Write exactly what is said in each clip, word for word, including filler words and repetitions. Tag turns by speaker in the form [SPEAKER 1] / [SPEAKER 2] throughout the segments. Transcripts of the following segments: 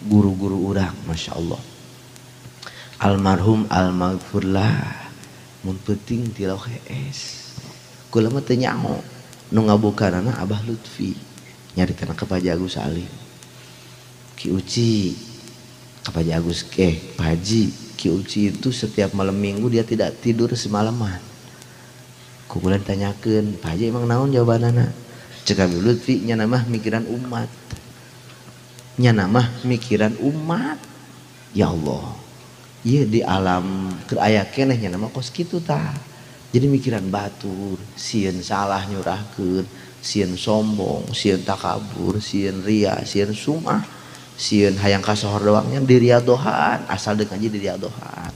[SPEAKER 1] guru-guru urang, masya Allah. Almarhum almaghfurlah mun penting tilau es kula mah teu nyaho nu ngabukanana Abah Lutfi nyaritana ka Pak Agus Salim Ki Uci ka Pak Agus eh Pak Haji Ki Uci itu setiap malam minggu dia tidak tidur semalaman. Ku kula tanyakeun Pak Haji emang naon jawabanana cek Abah Lutfi nya mah mikiran umat nya mah mikiran umat ya Allah. Iya di alam aya kenehnya nama kos kitu tah. Jadi mikiran batur, sieun salah nyurahkeun, sieun sombong, sieun takabur, sieun ria, sieun sumah, sieun hayang kasohor doangnya diriadohan, asal dengan aja diriadohan.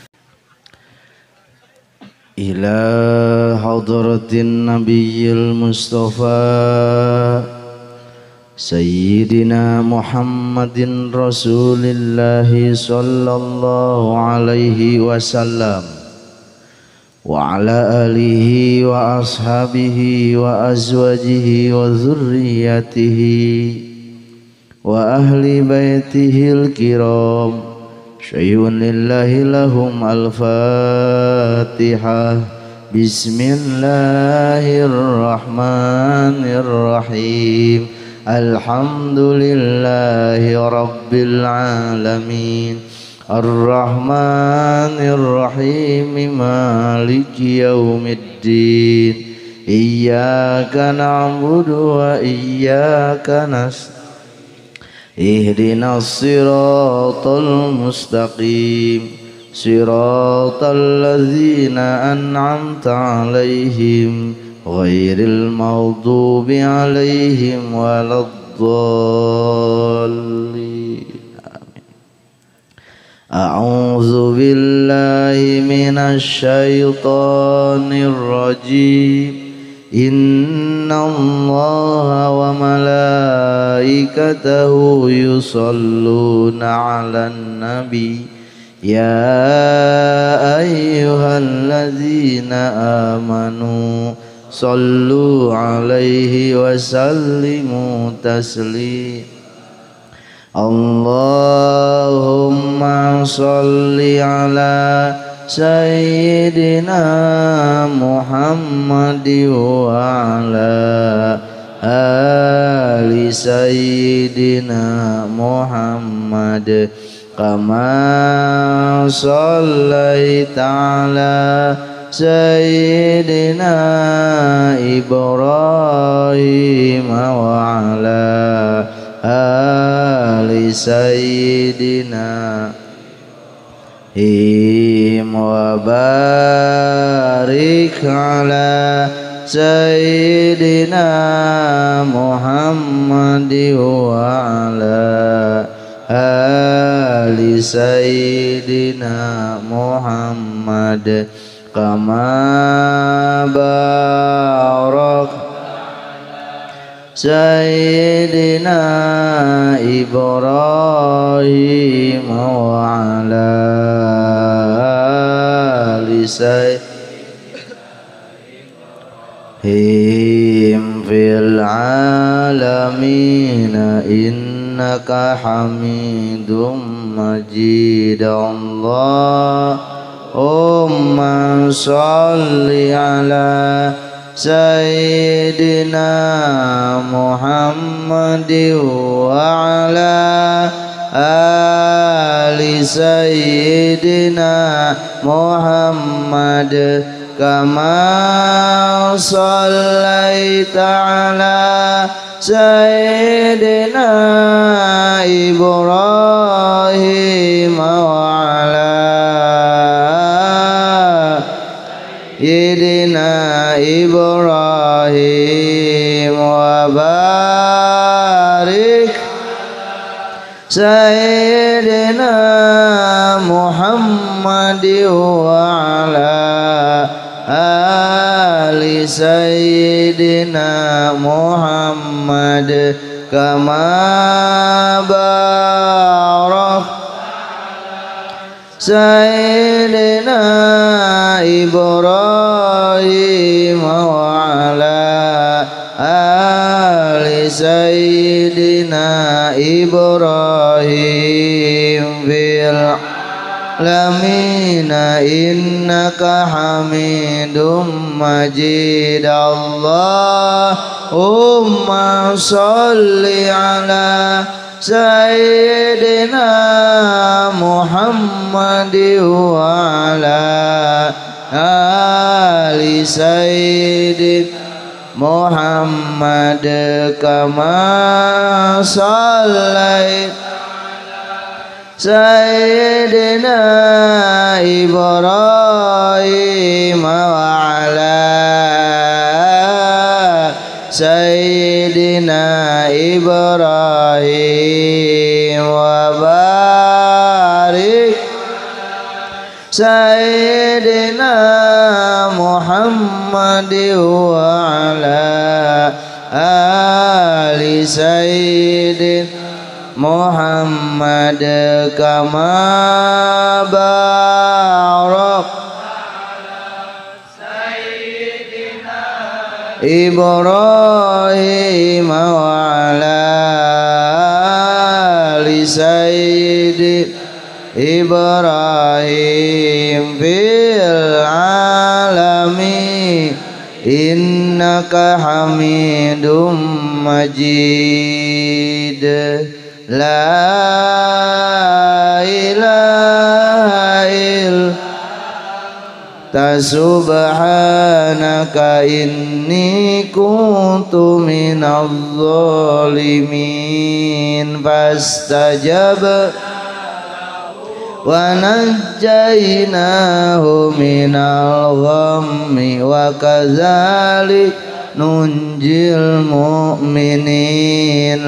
[SPEAKER 1] Ila hadratin nabiyil mustafa Sayyidina Muhammadin Rasulillahi sallallahu alaihi wasallam wa ala alihi wa ashabihi wa azwajihi wa dhurriyyatihi wa ahli baitihil kiram syai'un lillahi lahum al-fatihah. Bismillahirrahmanirrahim. Alhamdulillahi rabbil alamin Ar-Rahmanir Rahim Maliki yaumiddin Iyyaka na'budu wa iyyaka nasta'in Ihdinas siratal mustaqim Siratal ladzina an'amta 'alaihim ghairil maghdubi 'alaihim waladdallin. Amin. A'udzu billahi minasy syaithanir rajim. Innallaha wa malaikatahu yusholluna 'alan nabi ya ayyuhalladzina amanu sallu alaihi wa sallimu taslim. Allahumma salli ala sayyidina Muhammadi wa ala ali sayyidina Muhammad kama sallaita ala Sayyidina Ibrahim wa ala ali Sayyidina Ibrahim wa barik ala Sayyidina Muhammad wa ala ali Sayyidina Muhammad kama barak Sayyidina Ibrahim wa ala ali Sayyidina fil alamin innaka hamidum majid. Allah Umma salli ala Sayyidina Muhammad wa ala ali Sayyidina Muhammad kama sallaita ala Sayyidina Ibrahim wa ala Sayyidina Ibrahim wa barik Sayyidina Muhammad wa ala ali Sayyidina Muhammad kama barak Sayyidina Ibrahim wa ala ali Sayyidina Ibrahim Ibrahim fil lamina innaka hamidum majid. Allahumma sholli ala sayyidina Muhammad wa ala ali sayyidina Muhammad kama shallait Sayyidina Ibrahim wa ala Sayyidina Ibrahim wa barik Sayyidina Muhammad wa ala ali Sayyidina Muhammad kama barak Sayyidina Ibrahim wa ala ali Sayyidina Ibrahim fil alamin innaka hamidum majid. La ilaha illa subhanaka inni kuntu minadh dhalimin fastajab wa najjaynahu minal ghammi wa kadzalik nunjil mu'minin.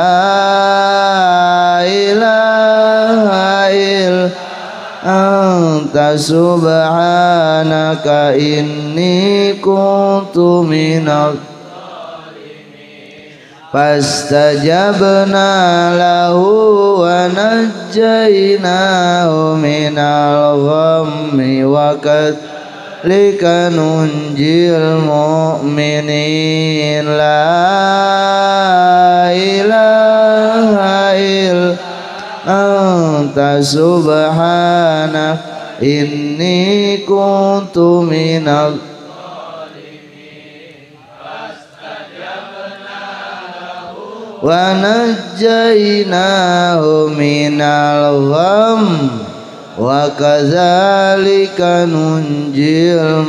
[SPEAKER 1] La ilaha illa anta subhanaka inni kuntu minadh fastajabna lahu wa najjaynahu minal ghammi wa kadzalika nunjil mu'minin. La ilaha illa anta subhanaka inni kuntu minadh wa najjaynahu minal ghammi wa kadzalika nunjil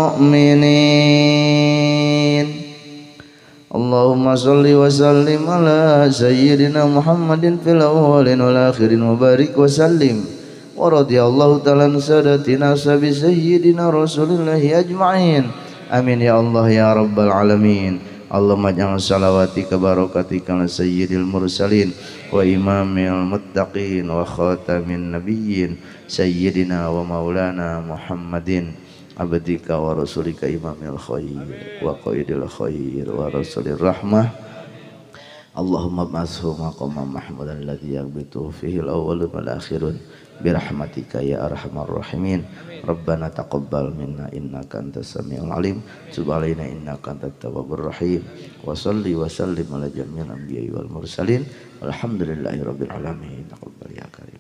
[SPEAKER 1] mu'minin. Allahumma sholli wa sallim ala sayyidina Muhammadin fil awwalin wal akhirin wa barik wa sallim wa radiyallahu ta'ala an sadatina sabi sayyidina Rasulillahi ajma'in. Amin ya Allah ya rabbal alamin. Allahumma ja'al salawatika barakatika ala sayyidil mursalin wa imamil muttaqin wa khatamin nabiyyin sayyidina wa maulana Muhammadin abdika wa rasulika imamil khair wa qaidil khair wa rasulir rahmah. Allahumma ba'athu maqama mahmudan alladhi yaghbitu fihi al-awwalun wal akhirun birahmatika ya arhamar rahimin. Rabbana taqabbal minna innaka antas samiul alim tub alaina innaka antat tawwabur rahim. Wa shalli wa sallim ala jami'il anbiya'i wal mursalin walhamdulillahi rabbil alamin. Taqabbal ya karim.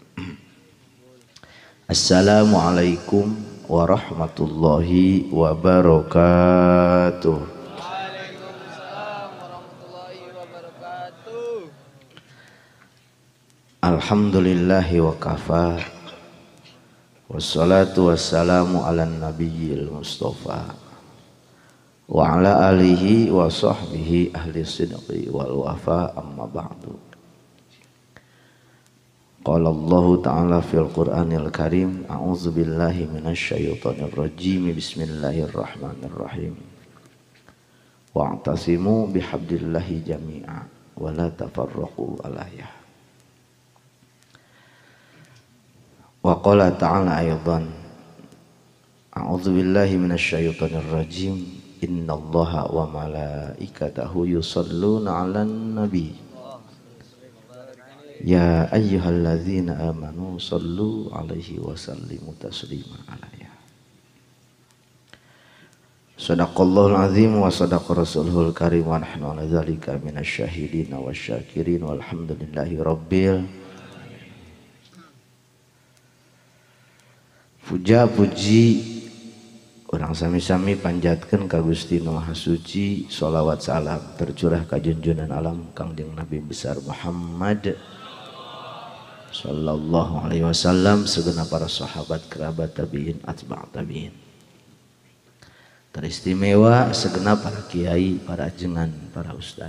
[SPEAKER 1] Assalamualaikum warahmatullahi wabarakatuh.
[SPEAKER 2] Waalaikumsalam warahmatullahi wabarakatuh.
[SPEAKER 1] Alhamdulillahi wa kafa. Wassalatu wassalamu ala nabiyil mustafa wa ala alihi wa sahbihi ahli sidqi wal wafa amma ba'du. Qala Allah ta'ala fil Qur'anil Karim a'udzu billahi minasy syaithanir rajim bismillahirrahmanirrahim wa'tasimu bihablillahi jami'a wa la tafarraqu alayhi. Wa qala ta'ala aydan a'udzu billahi minasy syaithanir rajim innallaha wa malaikatahu yusholluna 'alan nabi ya ayyuhalladzina amanu shallu 'alaihi wa sallimu taslima alayhi. Shadaqallahul azim wa shadaqa rasuluhul karim wa nahnu 'ala dzalika minasy syahidin wasyakirin walhamdulillahi rabbil Puja puji orang sami-sami panjatkan ka Gusti Nu Maha Suci, sholawat salam tercurah ka junjungan alam Kangjeng Nabi besar Muhammad sallallahu alaihi wasallam, segenap para sahabat, kerabat, tabiin, atba' tabiin. Teristimewa segenap para kiai, para ajengan, para ustad.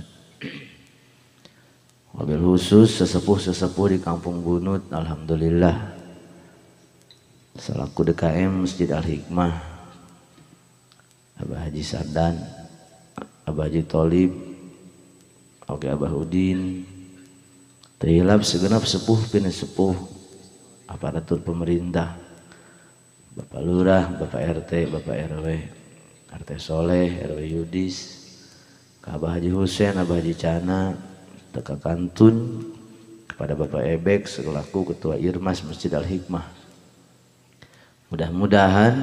[SPEAKER 1] Wabil khusus sesepuh-sesepuh di Kampung Bunut, alhamdulillah. Selaku D K M Masjid Al-Hikmah, Abah Haji Sardan, Abah Haji Tholib, oke Abah Udin, tehilap segenap sepuh pina sepuh, aparatur pemerintah, Bapak Lurah, Bapak R T, Bapak R W, R T Soleh, R W Yudis, Abah Haji Husein, Abah Haji Cana, Teka Kantun, kepada Bapak Ebek selaku Ketua Irmas Masjid Al-Hikmah. Mudah-mudahan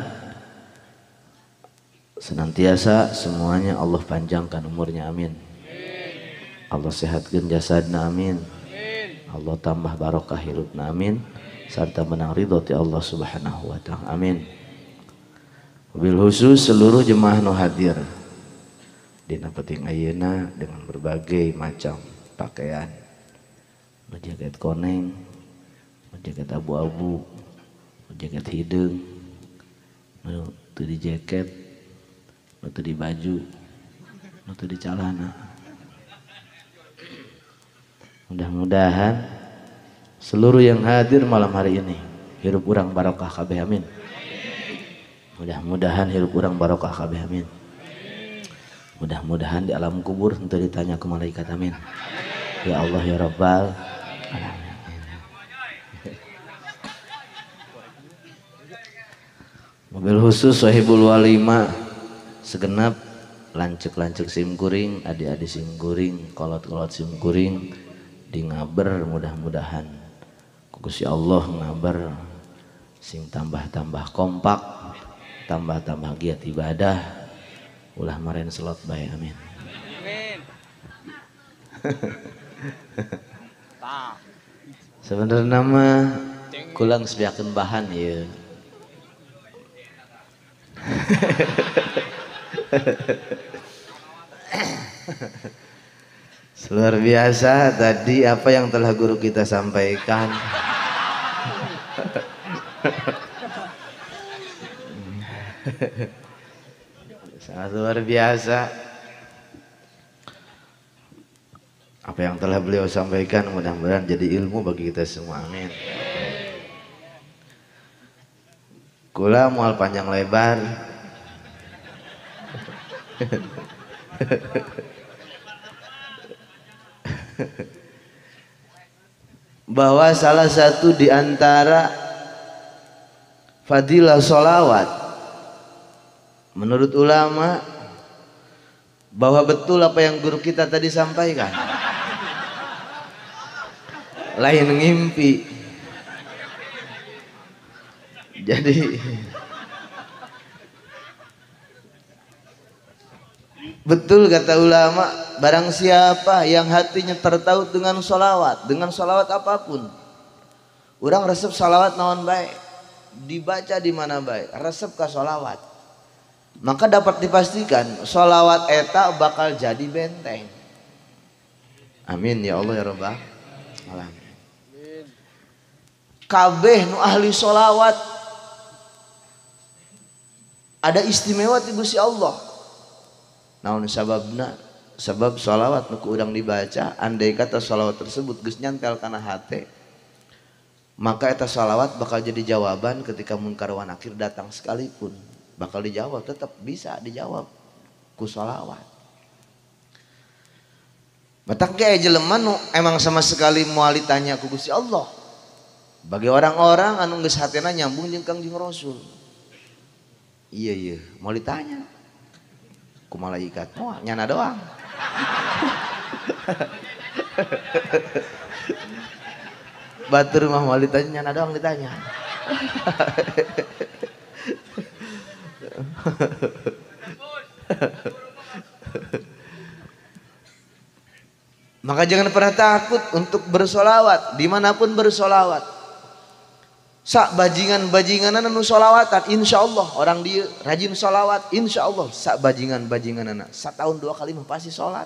[SPEAKER 1] senantiasa semuanya Allah panjangkan umurnya, amin. Allah sehatkan jasadna, amin. Allah tambah barokah hirupna, amin. Serta menang ridho ti Allah subhanahu wa ta'ala, amin. Wabil khusus seluruh jemaah nu hadir dina peuting ayeuna dengan berbagai macam pakaian, nu jaket koneng, nu jaket abu-abu, nu jaket hideung, nu teu di jaket, nu teu di baju, nu teu di calana. Mudah-mudahan seluruh yang hadir malam hari ini hirup urang barokah kabeh, amin. Mudah-mudahan hirup urang barokah kabeh, amin. Mudah-mudahan di alam kubur untuk ditanya ke malaikat, amin. Ya Allah ya Rabbal alamin. Mobil khusus sahibul walima segenap lancek-lancek simkuring, adik-adik simkuring, kolot-kolot simkuring di ngaber, mudah-mudahan Gusti Allah ngaber sing tambah-tambah kompak, tambah-tambah giat ibadah, ulah maren selot bae, amin.
[SPEAKER 2] Amin.
[SPEAKER 1] Sebenarnya nama kulang sediakeun bahan ya. Luar biasa tadi apa yang telah guru kita sampaikan. Sangat luar biasa apa yang telah beliau sampaikan, mudah-mudahan jadi ilmu bagi kita semua, amin. Kula moal panjang lebar bahwa salah satu di antara fadilah sholawat menurut ulama, bahwa betul apa yang guru kita tadi sampaikan, lain ngimpi. Jadi betul kata ulama, barang siapa yang hatinya tertaut dengan sholawat, dengan sholawat apapun, orang resep sholawat naon baik, dibaca di mana baik, resep ke sholawat, maka dapat dipastikan sholawat eta bakal jadi benteng. Amin ya Allah ya Rabbal alamin. Kabeh nu ahli sholawat ada istimewa ti Gusti Allah. Naon sababna? Sebab sholawat nu urang dibaca, andai kata sholawat tersebut geus nyantel kana hate, maka eta sholawat bakal jadi jawaban ketika munkar wa nakir datang sekalipun, bakal dijawab, tetap bisa dijawab ku sholawat. Matak ge jelema nu emang sama sekali moal ditanya ku Gusti Allah. Bagi orang-orang anu geus hatena nyambung jeung Kangjeng Rasul. Iya iya, mau ditanya ku malaikat, oh nyana doang. Batur mah mau ditanya nyana doang ditanya. Maka jangan pernah takut untuk bersolawat, dimanapun bersolawat. sak bajingan-bajingan anu sholawatan insyaallah orang dia rajin sholawat insyaallah sak bajingan-bajingan anak setahun dua kali mah pasti sholat.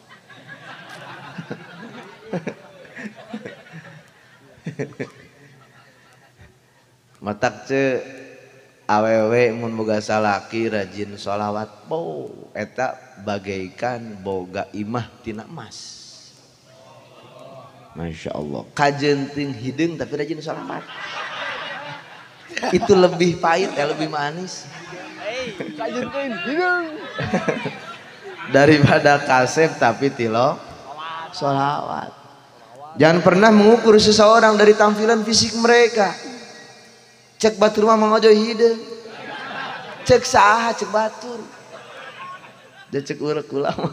[SPEAKER 1] Matak ce awewe mun boga salaki rajin sholawat po eta bagaikan boga imah tina emas. Masya Allah kajenting hidung tapi rajin sholawat itu lebih pahit ya lebih manis kajenting hidung daripada kasep tapi tilo sholawat. Jangan pernah mengukur seseorang dari tampilan fisik mereka. Cek batur mah mangojo hidung cek saha cek batur dia cek urek ulama.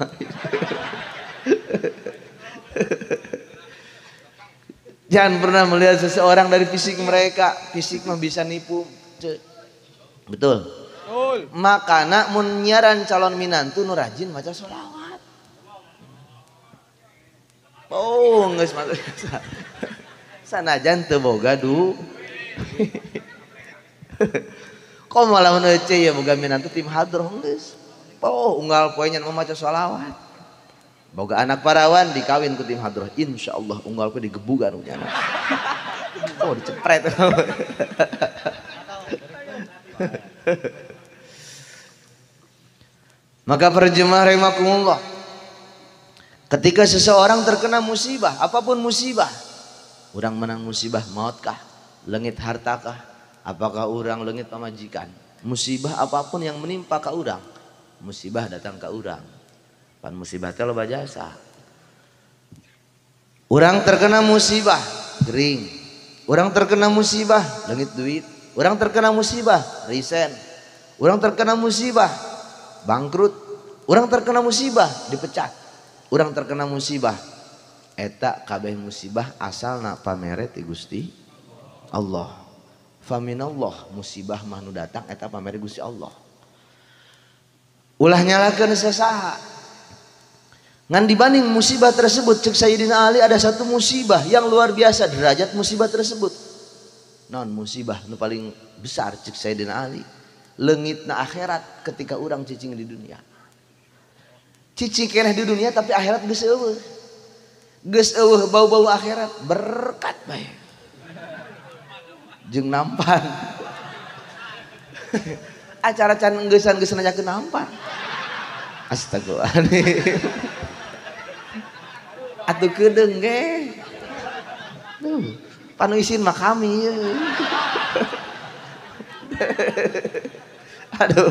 [SPEAKER 1] Jangan pernah melihat seseorang dari fisik mereka. Fisik mah bisa nipu. Betul. Betul. Makana mun nyaran calon minantu nu rajin maca sholawat. Oh, geus maca. Sanajan teu boga du. Kok malah mun ece ya boga minantu tim hadroh geus. Oh, unggal poe nya maca sholawat. Boga anak parawan dikawin ku tim hadroh insyaallah unggal ku digebugan unyana. Oh dicepret. Maka perjemaah rahimakumullah, ketika seseorang terkena musibah, apapun musibah, orang menang musibah mautkah, leungit hartakah, apakah orang leungit pamajikan, musibah apapun yang menimpa ka urang, musibah datang ka urang. Pan musibah teh loba jasa. Orang terkena musibah gering, orang terkena musibah leungit duit, orang terkena musibah resign, orang terkena musibah bangkrut, orang terkena musibah dipecat, orang terkena musibah eta kabeh musibah asalna pamere ti Gusti Allah. Faminallah musibah mah nu datang eta pamere Gusti Allah. Ulah nyalakeun sasaha. Ngan dibanding musibah tersebut cek Sayyidina Ali ada satu musibah yang luar biasa derajat musibah tersebut. Non musibah nu paling besar cek Sayyidina Ali leungitna akhirat ketika orang cicing di dunia. Cicing keneh di dunia tapi akhirat geus eueuh. Geus eueuh bau-bau akhirat berkat bae. Jeung nampan. Acara can geussan geus nanyakeun nampan. Astagfirullahaladzim. Atuh kedeung ge. Duh, panu isin mah kami ya. Aduh.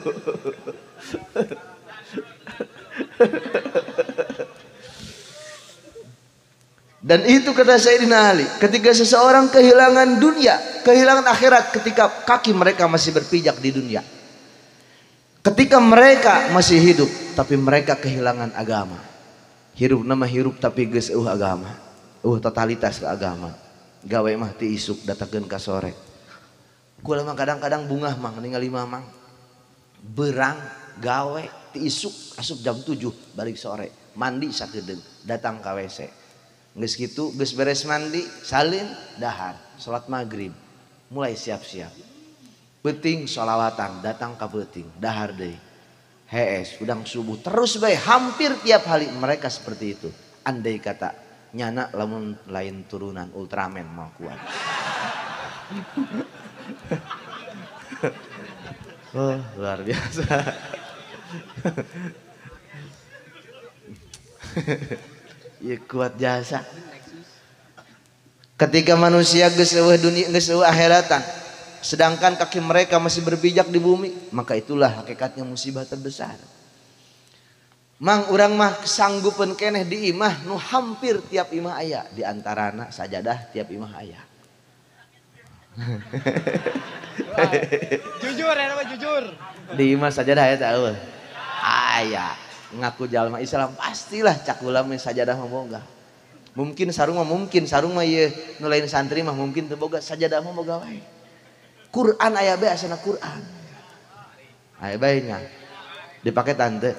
[SPEAKER 1] Dan itu kata Sayyidina Ali, ketika seseorang kehilangan dunia, kehilangan akhirat ketika kaki mereka masih berpijak di dunia. Ketika mereka masih hidup tapi mereka kehilangan agama. Hirup nama hirup tapi geus eueuh agama, eueuh totalitas ke agama. Gawe mah ti isuk datangkeun ka sore. Kula mah kadang-kadang bungah mah ningali mamang. Berang gawe ti isuk asup jam tujuh balik sore. Mandi sakedeung datang ka W C. Geus kitu geus beres mandi salin dahar salat maghrib. Mulai siap-siap. Peuting sholawatan datang ka peuting dahar deui. Hees udang subuh terus bae hampir tiap hari mereka seperti itu. Andai kata nyana lamun lain turunan Ultraman mau kuat. Oh luar biasa. Ya kuat jasa. Ketika manusia geus eueuh dunia geus eueuh akhiratan, sedangkan kaki mereka masih berpijak di bumi, maka itulah hakikatnya musibah terbesar. Mang urang mah sanggupeun keneh di imah nu hampir tiap imah aya, di antarana sajadah tiap imah aya.
[SPEAKER 2] Jujur ya nama jujur.
[SPEAKER 1] Di imah sajadah aya teh eueuh. Aya. Ngaku jalma Islam pastilah cak ulama sajadah mah boga. Mungkin sarung mah mungkin sarung mah ieu nu lain santri mah mungkin teu boga, sajadah mah boga wae. Quran aya bae asana Quran. Aya bae nya. Dipake tante.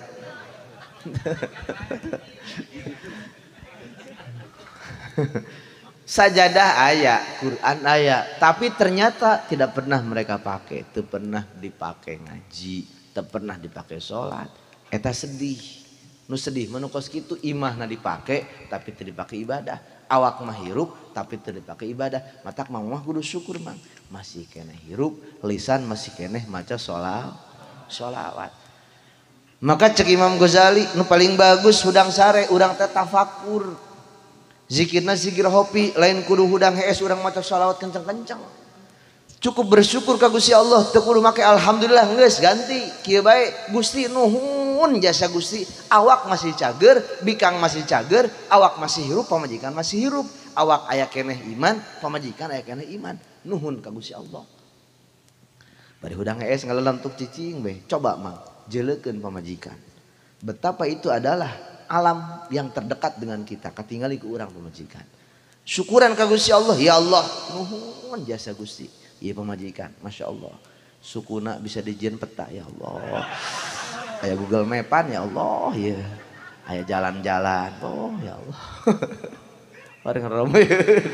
[SPEAKER 1] Sajadah aya, Quran aya, tapi ternyata tidak pernah mereka pakai, tidak pernah dipakai ngaji, tidak pernah dipakai sholat. Eta sedih, nu sedih menukos gitu imah na dipakai tapi tidak dipakai ibadah. Awak mah hirup tapi tidak dipakai ibadah. Matak mah mah kudu syukur mang, masih keneh hirup, lisan masih keneh maca sholat, sholawat. Maka cek Imam Ghazali, nu paling bagus hudang sare, urang teh tafakur. Zikirna zikir hopi, lain kudu hudang hees urang maca sholawat kencang-kencang. Cukup bersyukur ka Gusti Allah, teu kudu make alhamdulillah geus ganti. Kieu bae Gusti nuhun jasa Gusti. Awak masih cager, bikang masih cager, awak masih hirup, pamajikan masih hirup. Awak aya keneh iman, pamajikan aya keneh iman. Nuhun ka Gusti Allah. Bari hudang hees ngalelentuk cicing bae. Coba mang jeleukeun pamajikan. Betapa itu adalah alam yang terdekat dengan kita, katingali ke orang pemajikan. Syukuran ka Gusti Allah, ya Allah, nuhun jasa Gusti. Ieu pemajikan, masya Allah. Sukuna bisa dijieun peta, ya Allah. Aya Google Mapan, ya Allah, ya. Aya jalan-jalan, oh ya Allah. Bareng romeun.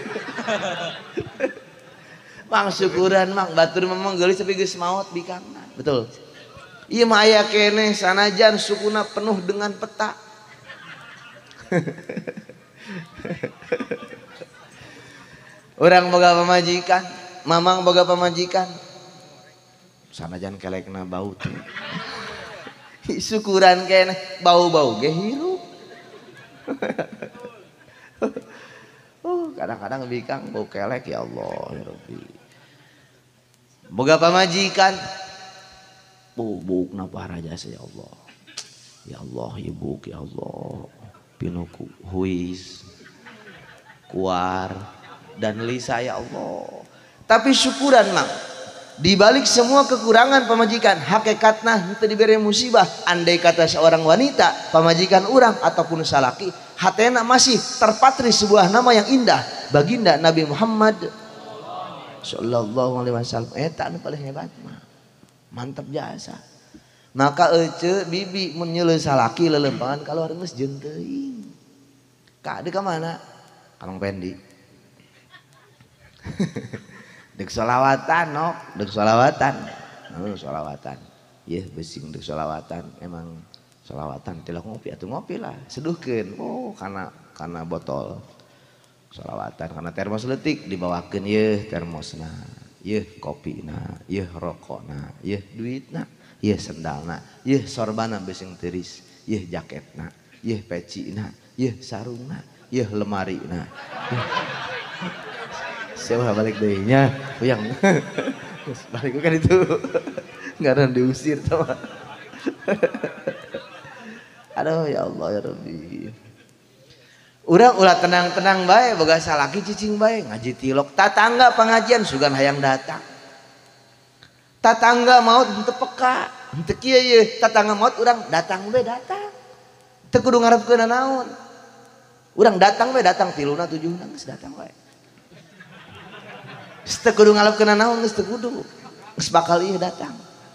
[SPEAKER 1] Mang syukuran mang, batur memang geulis tapi geus maot bikangna. Betul. Ieu mah aya keneh sanajan sukuna penuh dengan peta. Orang boga pamajikan, mamang boga pamajikan, sanajan kelekna bau tuh. Syukuran keneh bau-bau ge hirup. Oh, kadang-kadang bikang bau kelek ya Allah ya Rabbi. Boga pamajikan, bubuk napa rajasa ya Allah. Ya Allah, ya buk ya Allah. Pinuku huis kuar dan lisa ya Allah. Tapi syukuran mang di balik semua kekurangan pamajikan, hakikatna henteu dibere musibah. Andai kata seorang wanita pamajikan urang ataupun salaki, hatena masih terpatri sebuah nama yang indah, baginda Nabi Muhammad sallallahu alaihi wasallam. Eta anu paling hebat mah. Mantap jasa. Maka ece bibi mun nyeuleun salaki lelempangan kalau geus jeung teuing. Ka deuk ka mana? Ka Mang Pendi. Deuk sholawatan nok, deuk sholawatan. Heeh, sholawatan. Yeuh besing deuk sholawatan. Emang sholawatan tilak ngopi atuh ngopi lah, seduhkeun. Oh, kana kana botol. Sholawatan kana termos leutik dibawakeun yeuh termosna. Yeuh kopina, yeuh rokokna, yeuh duitna. Yeh sendalna, yeh sorbana besing teuris, yeh jaketna, yeh pecina, yeh sarungna, yeh lemarina. Siapa balik deui nya, uyang. Balik kan itu. Enggak ada diusir sama. Aduh ya Allah ya Rabbi. Urang ulah tenang-tenang bae, boga salaki cicing bae, ngaji tilok, tatangga pengajian sugan hayang datang. Tatangga maut henteu peka, henteu kieu ye, tatangga maut urang datang we datang. Teu kudu ngarepkeun naon. Urang datang we datang tiluna tujuhna geus datang we. Geus teu kudu ngarepkeun naon geus teu kudu. Geus bakal ieu datang.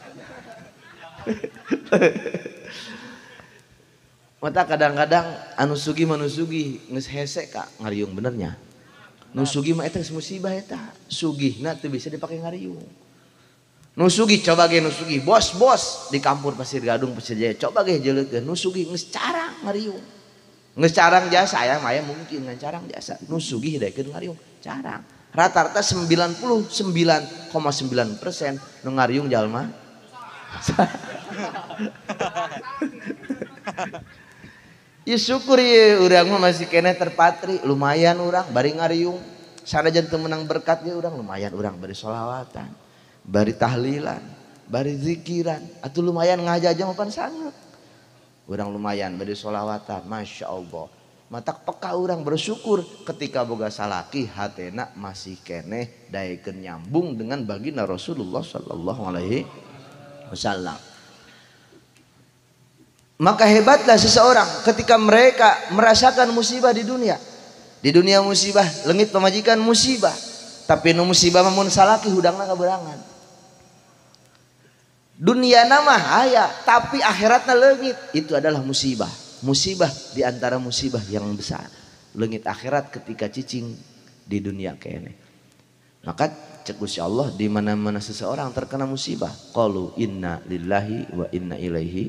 [SPEAKER 1] Mata kadang-kadang anu sugih manu sugih geus hese ka ngariung benernya. Nu sugih mah eta geus musibah eta. Sugihna teu bisa dipake ngariung. Nusugi coba ge nusugi bos-bos di kampung Pasir Gadung Pasir Jaya coba ge jeleukeun nusugi geus carang ngariung. Geus carang jasa aya mah mungkin ngan carang jasa. Nusugi hidaekeun ngariung carang. Rata-rata sembilan puluh sembilan koma sembilan persen nu ngariung jalma. Ya syukur ye urang mah masih keneh terpatri, lumayan urang bari ngariung. Sanajan teu meunang berkat ge urang lumayan urang bari sholawatan. Bari tahlilan, bari zikiran, atuh lumayan ngajajang pan sangat. Urang lumayan bari sholawatan, masya Allah. Matak peka urang bersyukur ketika boga salaki hatena masih keneh daekeun nyambung dengan baginda Rasulullah sallallahu alaihi wasallam. Maka hebatlah seseorang ketika mereka merasakan musibah di dunia. Di dunia musibah, leungit pamajikan musibah. Tapi nu musibah mun salaki hudangna kaberangan. Dunia nama aya, tapi akhiratna leungit. Itu adalah musibah. Musibah di antara musibah yang besar. Leungit akhirat ketika cicing di dunia kene. Maka cek Gusti Allah di mana-mana seseorang terkena musibah, qalu inna lillahi wa inna ilaihi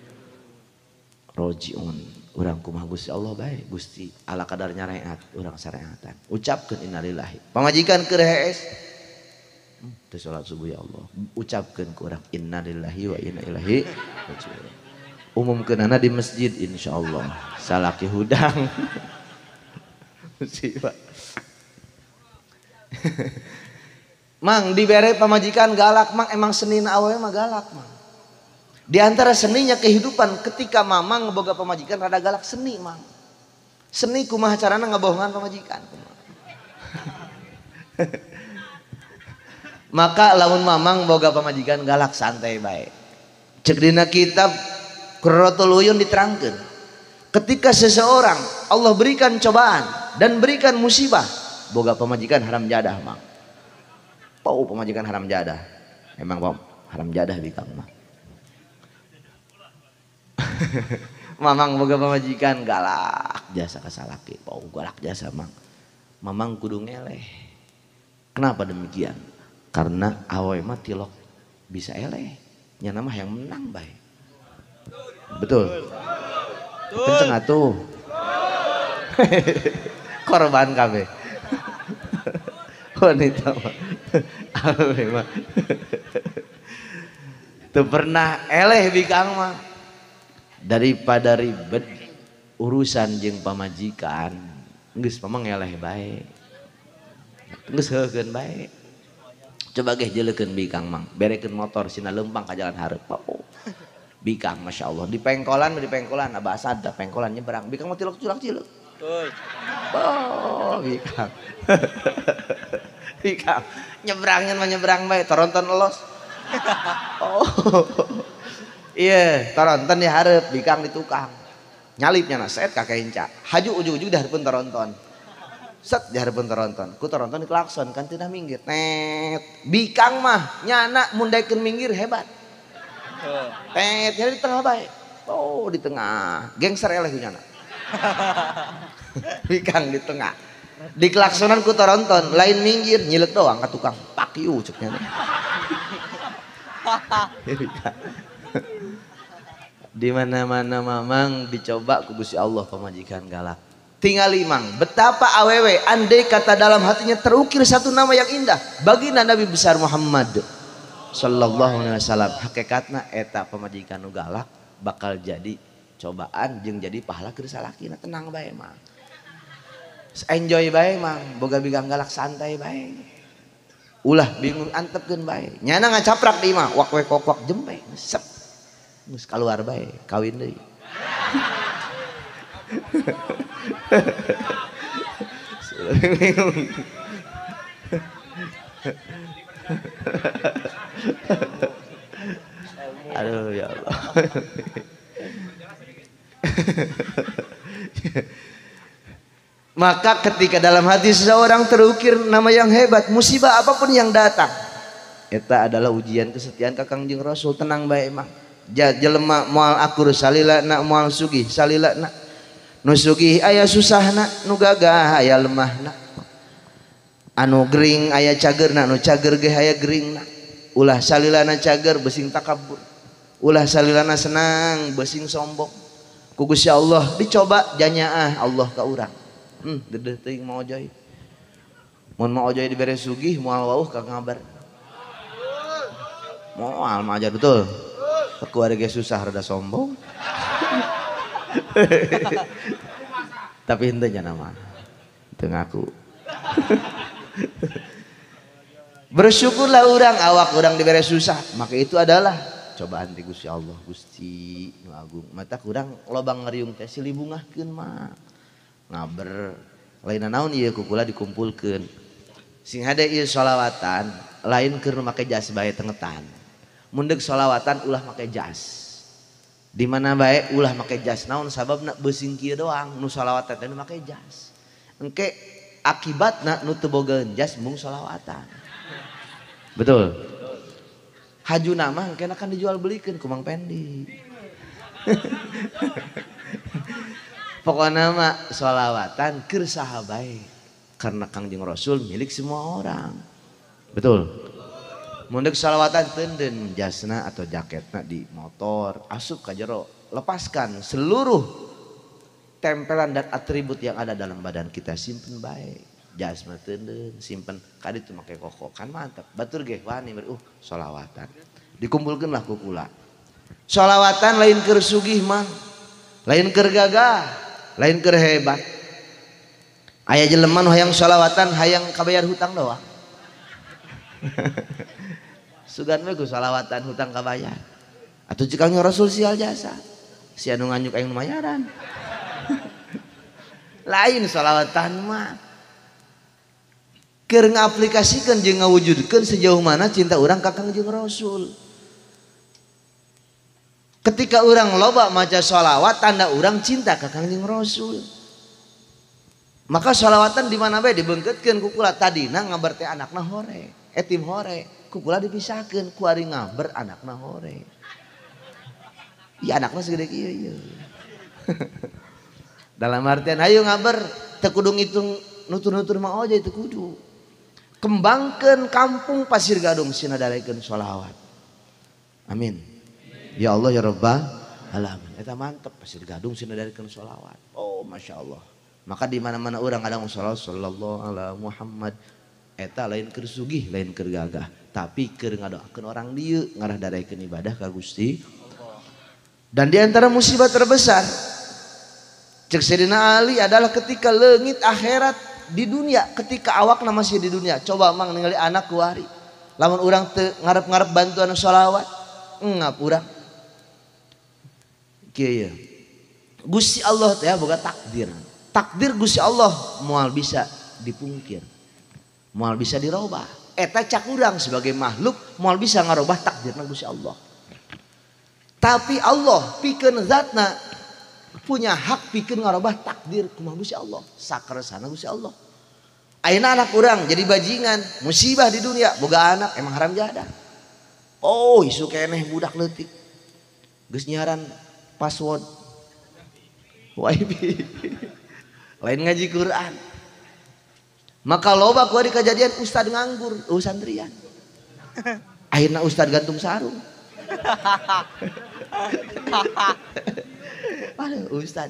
[SPEAKER 1] rojiun. Urang kumaha Gusti Allah bae, Gusti ala kadar nyareat urang sareatan. Ucapkeun inna lillahi. Pamajikan keur hees. Teu salat subuh ya Allah. Ucapkeun ku urang inna lillahi wa inna ilaihi rojiun. Umumkeunana di masjid insyaallah. Salaki hudang. Musibah. Mang dibere pamajikan galak mang emang senina awewe mah galak mang. Di antara seninya kehidupan ketika mamang ngeboga pamajikan rada galak seni mang. Seni kumaha carana ngabohongan pamajikan. Maka lamun mamang boga pamajikan galak santai bae. Cek dina kitab Qurratul Uyun diterangkeun. Ketika seseorang Allah berikan cobaan dan berikan musibah, boga pamajikan haram jadah mang. Pau pemajikan haram jadah. Emang pau haram jadah bikang mah. Mamang boga pamajikan galak jasa ka salaki. Pau galak jasa mang. Mamang kudu ngeleh. Kenapa demikian? Karena awewe mah tilok bisa eleh. Nya mah yang menang bae. Betul. Kenceng atuh. Korban kabeh. Wanita mah awewe mah teu pernah eleh bikang mah. Daripada ribet urusan jeung pamajikan geus mamang eleh bae. Geus heukeun bae. Coba ge jeleukeun bikang mang, berekeun motor sina lempang ka jalan hareup. Oh. Bikang Masya Allah di pengkolan di pengkolan abah asad da pengkolan nyebrang bikang mah tilok culak cileuk. Betul. Oh, bikang. Bikang nyebrangnya mah nyebrang bae toronton elos. Oh. Iya, toronton di hareup bikang di tukang. Nyalipnya na set ka kenca. Haju ujug-ujug di hareupeun toronton. Set di hareupeun toronton. Ku toronton di klakson kan teu dah minggir. Net. Bikang mah nyana mun daekeun minggir hebat. Tet jadi di tengah bae. Oh, di tengah. Gengser eleh ku nyana. Bikang di tengah. Di klaksonan ku toronton, lain minggir nyilek doang ka tukang. Pak yu cek nyana. Di mana-mana mamang dicoba ku Gusti Allah pamajikan galak. Tinggal limang, betapa awewe andai kata dalam hatinya terukir satu nama yang indah baginda Nabi besar Muhammad sallallahu alaihi wasallam. Hakikatna eta pamajikan nu galak bakal jadi cobaan jeung jadi pahala keur salakina. Tenang bae mang. Enjoy bae mang, boga bigang galak santai bae. Ulah bingung antepkeun bae. Nyana ngacaprak di imah, wak we kokwak jempe, sep. Geus kaluar bae, kawin deui. Aduh ya Allah. Maka ketika dalam hati seseorang terukir nama yang hebat, musibah apapun yang datang, eta adalah ujian kesetiaan ka Kangjeng Rasul. Tenang bae mah. Jelema moal akur salilana moal sugih salilana. Nu sugih aya susahna, nu gagah aya lemahna. Anu gering aya cagerna, nu cager ge aya geringna. Ulah salilana cager besing takabur. Ulah salilana senang besing sombong. Ku Gusti Allah dicoba janyaah Allah ka urang. Hmm, dedeh teuing mau joy. Mun mau joy dibere sugih moal wauh ka ngabar. Moal mah aja betul. Keluarga susah rada sombong. Tapi henteu nama. Teu ngaku. Bersyukurlah orang awak orang diberi susah, maka itu adalah cobaan ti Gusti Allah. Gusti nu agung. Mata kurang lobang ngeriung teh silih bungahkeun mah. Ngaber lain naon ieu kukula dikumpulkeun. Sing hade ieu sholawatan lain keur make jas bae tengetan. Mundeg sholawatan ulah make jas. Di mana bae ulah make jas naon sababna beusin kieu doang nu sholawatan teh make jas. Engke akibatna nu teu bogaeun jas mung sholawatan. Betul. Hajuna mah engke kan dijual belikeun ku Mang Pendi. Pokona mah sholawatan keur saha bae. Karena Kangjeng Rasul milik semua orang. Betul. Mundek salawatan tenden jasna atau jaketna di motor, asup ka jero, lepaskan seluruh tempelan dan atribut yang ada dalam badan kita, simpen baik. Jasna tenden, simpen kadi itu make koko kan mantap. Batur ge wani uh salawatan. Dikumpulkeunlah ku kula. Salawatan lain keur sugih mah, lain keur gagah, lain keur hebat. Aya jelema nu hayang salawatan hayang kabayar hutang doang. Sugan we ku salawatan hutang kabayar. Atuh cik Kangjeng Rasul sial jasa. Si anu nganyuk aya mayaran. Lain salawatan mah. Keur ngaplikasikeun jeung ngawujudkeun sejauh mana cinta urang ka Kangjeng Rasul. Ketika urang loba maca salawat tanda urang cinta ka Kangjeng Rasul. Maka salawatan di mana bae dibeungkeutkeun ku kula tadina ngabar teh anakna hore, etim hore, ku kula dipisahkeun ku ari ngaber anakna hore. Iya anakna segede kieu ieu. Dalam artian ayo ngaber teu kudu ngitung nutur-nutur mah oja itu kudu. Kembangkeun kampung Pasir Gadung sinadarekeun shalawat. Amin. Ya Allah ya Rabbal alamin. Eta mantep Pasir Gadung sinadarekeun shalawat. Oh masya Allah. Maka di mana-mana orang ada sholawat sallallahu ala Muhammad. Eta lain keur sugih, lain keur gagah, tapi keur ngadoakeun orang dieu ngarah daraikeun ibadah ka Gusti. Dan di antara musibah terbesar cek Sayyidina Ali adalah ketika leungit akhirat di dunia, ketika awakna masih di dunia. Coba mang ningali anak kuari. Lamun urang teu ngarep-ngarep bantuan sholawat, engap urang. Kieu Gusti Allah teh boga takdir. Takdir Gusti Allah moal bisa dipungkir, moal bisa dirobah. Eta cak urang sebagai makhluk moal bisa ngarobah takdirna Gusti Allah. Tapi Allah pikeun zatna punya hak pikeun ngarobah takdir kumaha Gusti Allah, sakeresana Gusti Allah. Ayeuna anak urang jadi bajingan, musibah di dunia, boga anak emang haram jadah. Oh, isu keneh budak leutik. Geus nyaran password wifi. Lain ngaji Quran. Maka loba ku di kejadian ustad nganggur, uh santrian. Akhirna ustad gantung sarung. Aduh ustad.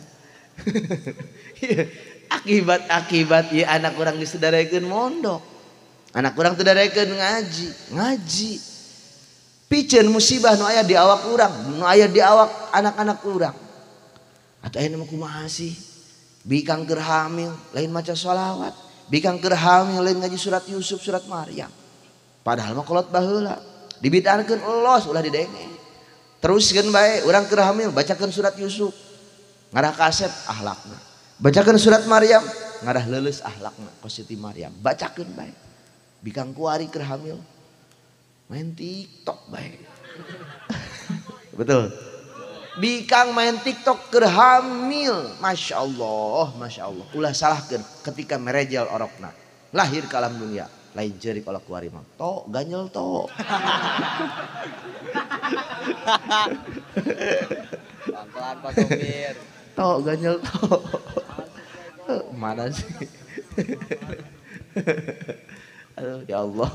[SPEAKER 1] Akibat-akibat ya anak orang disederekeun mondok. Anak orang teu darekeun ngaji, ngaji. Piceun musibah nu aya di awak urang, nu aya di awak anak-anak urang. Atuh ayeuna mah kumaha sih? Bikang keur hamil lain maca sholawat, bikang keur hamil lain ngaji surat Yusuf surat Maryam. Padahal mah kolot baheula dibidarkeun elos ulah didenge. Teruskeun bae urang keur hamil bacakeun surat Yusuf ngarah kaset akhlakna, bacakeun surat Maryam ngarah leuleus akhlakna ka Siti Maryam, bacakeun bae. Bikang kuari keur hamil main TikTok bae. Betul. Bikang main TikTok keur hamil, masya Allah, masya Allah. Ulah salahkeun ketika merejel orokna, lahir ke alam dunia, lain ceurik oleh kuari mah. To ganjel to.
[SPEAKER 2] Pelan-pelan Pak Sopir.
[SPEAKER 1] To ganjel to. Mana sih? Aduh ya Allah.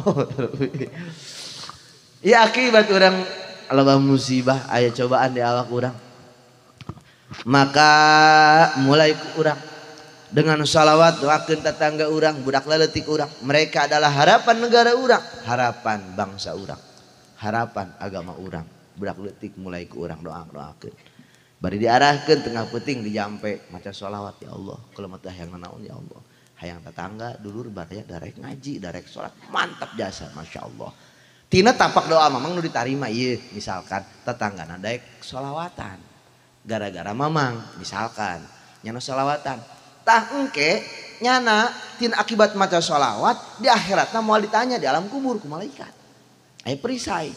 [SPEAKER 1] Ya akibat orang loba musibah aya cobaan di awak urang, maka mulai ku urang dengan salawat doakeun tetangga urang, budak leutik urang. Mereka adalah harapan negara urang, harapan bangsa urang, harapan agama urang. Budak leutik mulai ku urang doa-doakeun. Bari diarahkeun tengah peuting dijampe maca salawat ya Allah. Kula mah teh hayang nanaon ya Allah. Hayang tetangga dulur baraya darek ngaji, darek salat. Mantap jasa masyaallah. Tina tapak doa mamang nu ditarima ieu misalkan tetanggana daek sholawatan gara-gara mamang misalkan nyana sholawatan tah engke nyana tina akibat maca sholawat di akhiratna moal ditanya di alam kubur ku malaikat aya perisai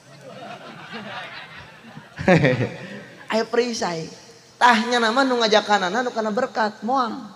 [SPEAKER 1] aya perisai tah nyana mah nu ngajakanana nu kana berkat moal.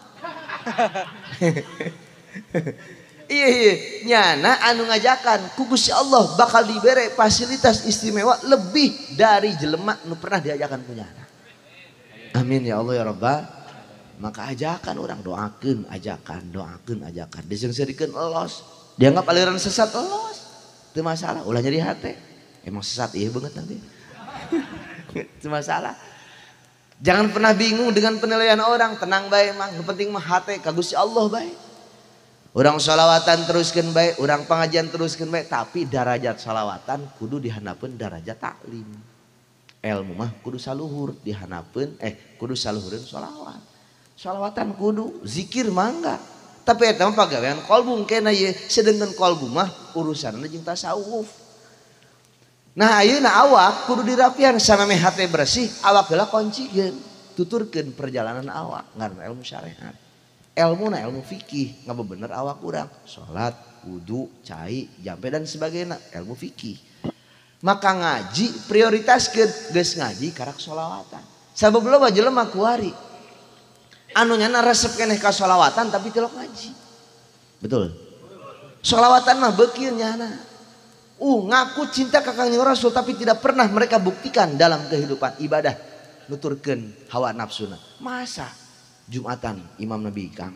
[SPEAKER 1] Iya iya nyana anu ngajakan ku Gusti Allah bakal dibere fasilitas istimewa lebih dari jelema nu pernah diajakan ku nyana. Amin ya Allah ya Rabbal maka ajakan orang doakan ajakan doakan ajakan disengserikan elos dianggap aliran sesat elos itu masalah ulah jadi hati emang sesat iya banget nanti itu masalah. Jangan pernah bingung dengan penilaian orang, tenang baik mang, yang penting mah hati kagusi Allah baik. Orang sholawatan teruskan baik, orang pengajian teruskan baik, tapi darajat sholawatan kudu dihanapeun darajat taklim. Ilmu mah kudu saluhur dihanapeun eh kudu saluhureun sholawat. Sholawatan kudu, zikir mah enggak. Tapi eta mah pagawean kolbu kena ye, sedengkeun kolbu mah urusanna jeung tasawuf. Nah ayeuna awak kudu dirapian saname hate bersih awak heula kuncieun tuturkeun perjalanan awak ngaranna ilmu syariat ilmu na ilmu fikih ngabebener awak urang salat wudu cai jampe dan sebagainya ilmu fikih maka ngaji prioritaskeun geus ngaji karak sholawatan sabab loba jelema kuari anu nyana resep keneh ka sholawatan tapi tilok ngaji betul sholawatan mah beukeun nyana. Uh, ngaku cinta ka Kangjeng Rasul tapi tidak pernah mereka buktikan dalam kehidupan ibadah nuturkeun hawa nafsuna. Masa Jumatan Imam Nabi Kang?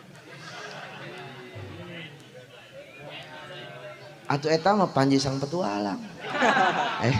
[SPEAKER 1] Atuh eta mah Panji Sang Petualang. eh.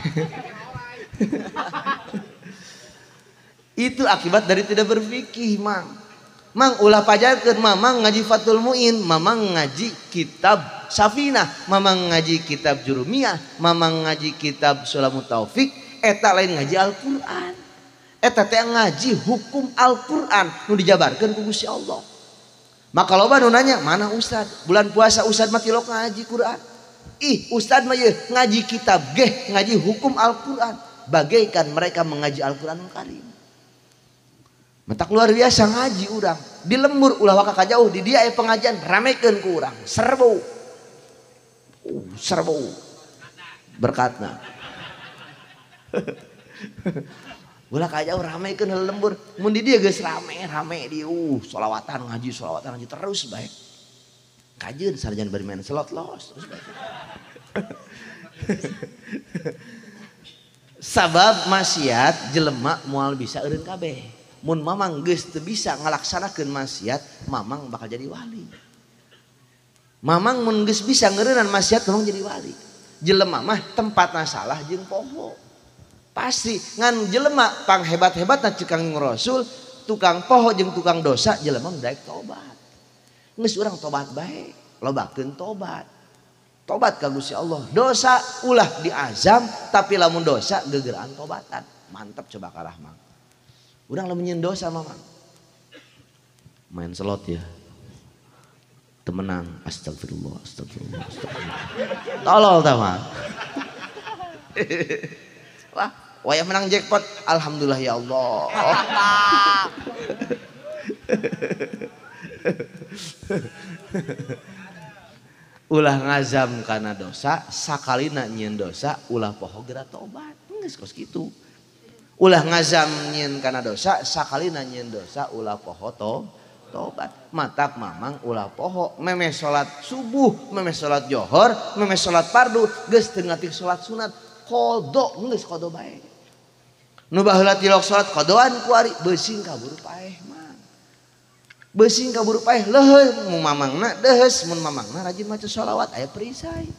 [SPEAKER 1] Itu akibat dari tidak berfikih, Mang. Mang ulah pajarkeun mamang ngaji Fathul Muin, mamang ngaji kitab Safinah, mamang ngaji kitab Jurumiyah, mamang ngaji kitab Sulamut Taufik, eta lain ngaji Al-Qur'an. Eta teh ngaji hukum Al-Qur'an nu dijabarkeun ku Gusti Allah. Maka loba nu nanya, "Mana ustad? Bulan puasa ustad mah tilok ngaji Qur'an." Ih, ustad mah ye ngaji kitab geh, ngaji hukum Al-Qur'an. Bagaikan mereka mengaji Al-Qur'anul Karim. Mentak luar biasa ngaji urang. Di lembur ulah waka kajauh di dia aya pengajian ramekeun ku urang. Serbu. Uh, serbu berkatna ulah kajauh ramekeun heula lembur mun di dieu geus rame rame di uh sholawatan ngaji sholawatan ngaji terus baik kajeun sarjana bari main slot los terus baik sabab maksiat jelema moal bisa eureun kabeh mun mamang geus teu bisa ngalaksanakeun maksiat mamang bakal jadi wali. Mamang mun geus bisa ngeureunaan maksiat tolong jadi wali. Jelema mah tempatna salah jeung poho. Pasti ngan jelema pang hebat-hebatna Kangjeng Rasul, tukang poho jeung tukang dosa jelema daek tobat. Geus urang tobat bae, lobakeun tobat. Tobat ka Gusti Allah. Dosa ulah diazam tapi lamun dosa gegeran tobatan. Mantap coba kalah Mang. Urang lamun nyeun dosa Mamang. Main slot ya. Temenang astagfirullah astagfirullah astagfirullah tolol tah mah wah wayah menang jackpot alhamdulillah ya Allah ulah ngazam kana dosa sakalina nyieun dosa ulah poho geura tobat geus kos kitu ulah ngazam nyieun kana dosa sakalina nyieun dosa ulah poho to tobat matak mamang ulah poho memeh salat subuh memeh salat johor memeh salat fardu geus teu ngatik salat sunat qada geus qada bae nu baheula tilok salat qadaan ku ari beusing kaburu paeh mah beusing kaburu paeh leuheum mun mamangna deus mun mamangna rajin maca sholawat aya perisai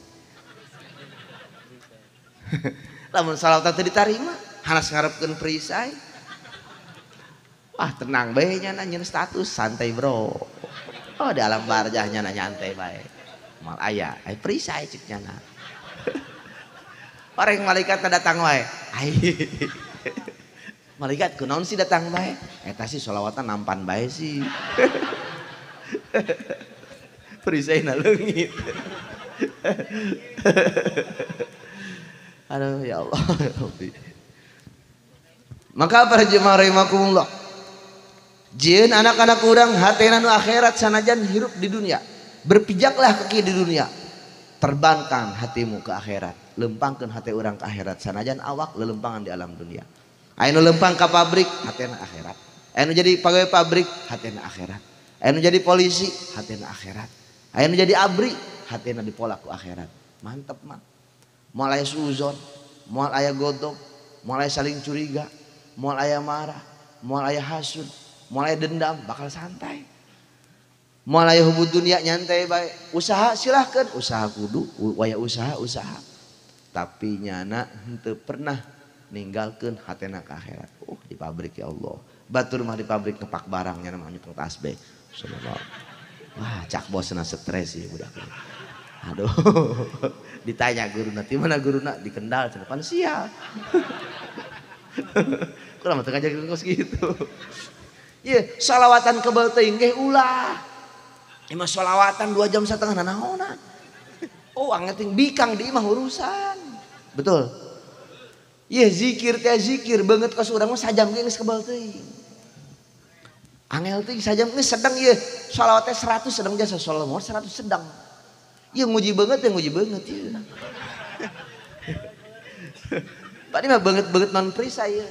[SPEAKER 1] lamun salawat teu ditarima hanas ngarepkeun perisai. Ah tenang bae nya nanya status santai bro. Oh di alam barjahnya nanya nyantai bae. Mal aya, ai perisai cik nyana. Orang malaikat datang wae. Ai. Malaikat kunaon sih datang bae? Eta sih sholawatan nampan bae sih. Perisai na leungit. Aduh ya Allah. Maka para jemaah rahimakumullah. Jieun anak-anak urang hatena nu akhirat sanajan hirup di dunia. Berpijaklah kaki di dunia. Terbangkan hatimu ke akhirat. Lempangkeun hati urang ke akhirat sanajan awak lelempangan di alam dunia. Aya nu lempang ka pabrik hatena akhirat. Aya nu jadi pegawai pabrik hatena akhirat. Aya nu jadi polisi hatena akhirat. Aya nu jadi abri hatena dipolak ku akhirat. Mantep mah. Moal aya suuzon, moal aya godok, moal aya saling curiga, moal aya marah, moal aya hasud, mulai dendam bakal santai, mulai hubud dunia nyantai baik, usaha silahkan, usaha kudu waya usaha usaha, tapi nyana henteu pernah ninggalkeun hatena ka akhirat. Oh di pabrik ya Allah, batur mah di pabrik ngepak barangnya namanya nyepeng tasbih. Subhanallah. Wah cak bosna stres ya budak. Aduh, ditanya guru nanti mana guru nak di Kendal, pan sial. Kurang mah ngajak ngos gitu. Iya, salawatan kebal teuing ge ulah. Imah salawatan dua jam setengah nanaonan. Oh, angeting bikang di imah urusan. Betul. Iya, zikir teh zikir banget ka urang mah sajam ge geus kebal teuing. Angel teh sajam geus sedang ieu. Salawat teh seratus sedang jasa salawat seratus sedang. Iya nguji banget ya nguji banget ya. Pak ini mah banget-banget non prisa ya.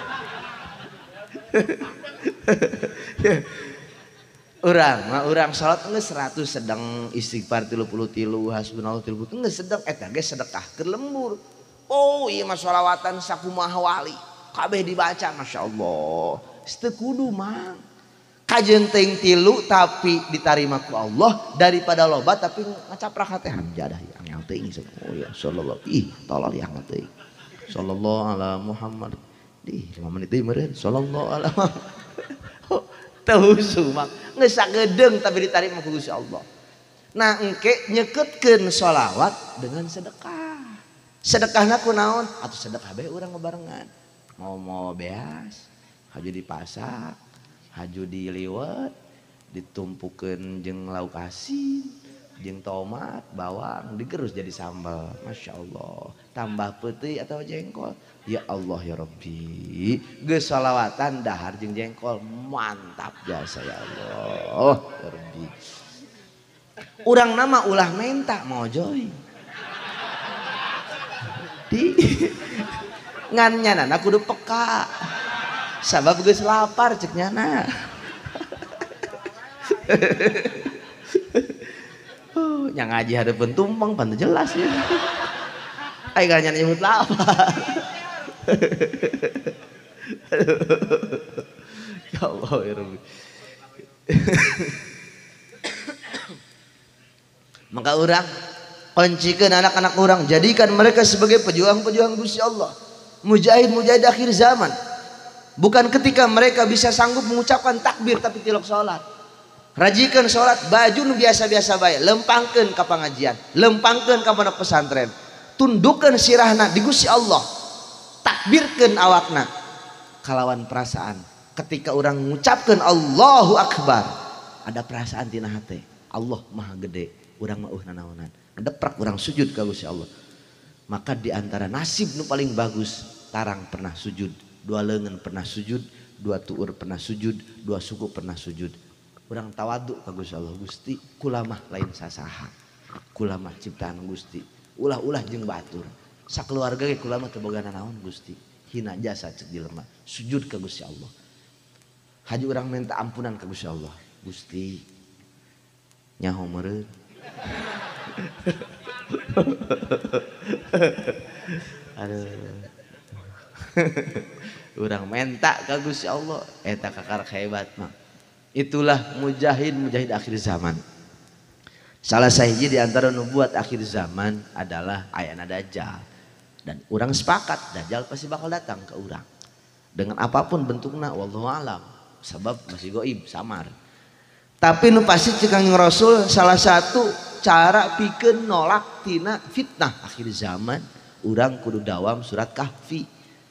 [SPEAKER 1] Orang, mah orang salat geus seratus sedang istighfar tilu puluh tilu hasbunallah tilu puluh geus sedang eta ge sedekah keur lembur. Oh iya mah sholawatan sakumaha wali kabeh dibaca masyaallah. Teu kudu mah. Kajeun teuing tilu tapi ditarima ku Allah daripada loba tapi ngacaprak teh hamjadah angel teuing oh ya sallallahu ih tolol ya angel teuing. Sallallahu ala Muhammad. Di lima menit deui meureun sallallahu ala teu sumak geus sagedeng tapi diterima ku Gusti Allah. Nah engke nyeketkeun sholawat dengan sedekah. Sedekahna kunaon? Atuh sedekah bae urang ngabarengan. Mau mau beas, haju dipasak, haju diliwet, ditumpukeun jeung lauk asin, jeung tomat, bawang, digerus jadi sambal. Masya Allah. Tambah peuting atau jengkol. Ya Allah ya Rabbi. Geus sholawatan dahar jeung jengkol mantap jasa ya Allah. Ya Rabbi. Urang nama ulah menta mau joy. Di ngan nyanana kudu peka. Sabab geus lapar cek nyana. Oh, yang ngaji hadeupeun tumpeng pan jelas ya. Ai ganyan nyebut lapar. Ya Allah ya Rabbi. Maka urang kuncikeun anak-anak urang, jadikan mereka sebagai pejuang-pejuang Gusti Allah, mujahid-mujahid akhir zaman. Bukan ketika mereka bisa sanggup mengucapkan takbir tapi tilok sholat. Rajikan sholat baju nu biasa-biasa bae, lempangkeun ka pangajian, lempangkeun ka pondok pesantren, tundukkeun sirahna di Gusti Allah, takbirkeun awakna kalawan perasaan. Ketika orang mengucapkan Allahu Akbar, ada perasaan tina hate, Allah maha gede, urang mah uh nanaonan, ngedeprak urang sujud ka Gusti Allah. Maka di antara nasib nu paling bagus, tarang pernah sujud, dua leungeun pernah sujud, dua tuur pernah sujud, dua suku pernah sujud. Urang tawadu ka Gusti Allah, Gusti kula mah lain sasaha, kula mah ciptaan Gusti, ulah-ulah jeung batur, sakeluarga ge kula mah teu boga nanaon Gusti, hina jasa cek jelema, sujud ka Gusti Allah. Haji urang minta ampunan ka Gusti Allah, Gusti nyaho meureun. Aduh. Urang minta ka Gusti Allah, eta kakar hebat mah. Itulah mujahid-mujahid akhir zaman. Salah sahiji di antara nubuat akhir zaman adalah ayana Dajjal. Dan urang sepakat Dajjal pasti bakal datang ke urang. Dengan apapun bentuknya wallahu alam, sebab masih goib samar. Tapi nu pasti cek Kangjeng Rasul salah satu cara pikeun nolak tina fitnah akhir zaman, urang kudu dawam surat Kahfi.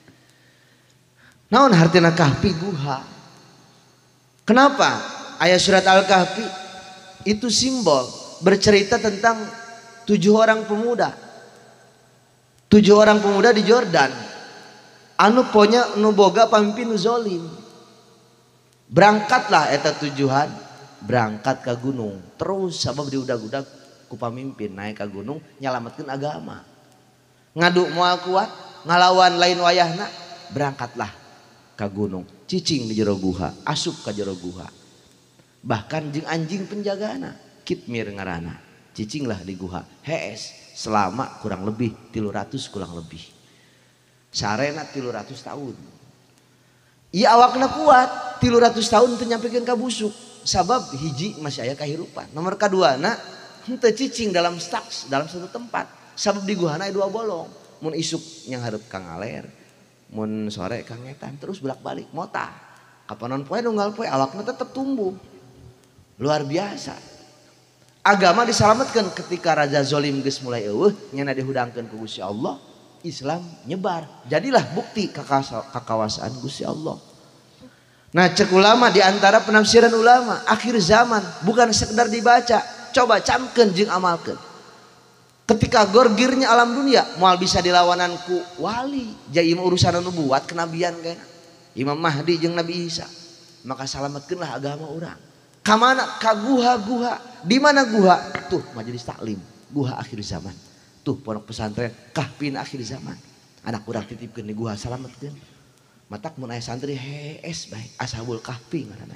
[SPEAKER 1] Naon hartina Kahfi? Guha. Kenapa? Ayat surat Al-Kahfi itu simbol bercerita tentang tujuh orang pemuda. Tujuh orang pemuda di Jordan. Anu ponya nu boga pamimpin nu zolim. Berangkatlah eta tujuhan, berangkat ke gunung. Terus sabab diudag-udag ku pamimpin naik ke gunung nyalametkeun agama. Ngadu moal kuat, ngalawan lain wayahna, berangkatlah ka gunung, cicing di jero guha, asup ka jero guha. Bahkan jeung anjing penjagana, Kitmir ngaranna, cicinglah di guha, hees selama kurang lebih tilu ratus kurang lebih. Sarena tilu ratus tahun. Iya awakna kuat, tilu ratus tahun teu nyampekeun ka busuk sabab hiji masih aya kahirupan, nomor kaduana henteu cicing dalam staks dalam satu tempat sabab di guhana aya dua bolong, mun isuk yang hareup ka ngaler, mun sore ka ngetan, terus bolak-balik mota kapanon poe nunggal poe awakna tetep tumbuh luar biasa. Agama diselamatkan ketika raja zolim geus mulai eueuh nyana dihudangkeun ku Gusti Allah, Islam nyebar, jadilah bukti kakawasan Gusti Allah. Nah cek ulama diantara penafsiran ulama akhir zaman bukan sekedar dibaca, coba camkeun jeung amalkeun. Ketika gorgirnya alam dunia moal bisa dilawanan ku wali jadi urusan nubuat kenabian kayaknya Imam Mahdi jeung Nabi Isa, maka salametkeunlah agama urang. Ka mana? Ka guha-guha. Di mana guha? Tuh majelis taklim, guha akhir zaman. Tuh pondok pesantren kahpin akhir zaman. Anak urang titipkeun di guha salametkeun. Matak mun aya santri hees bae ashabul kahfi ngaranna.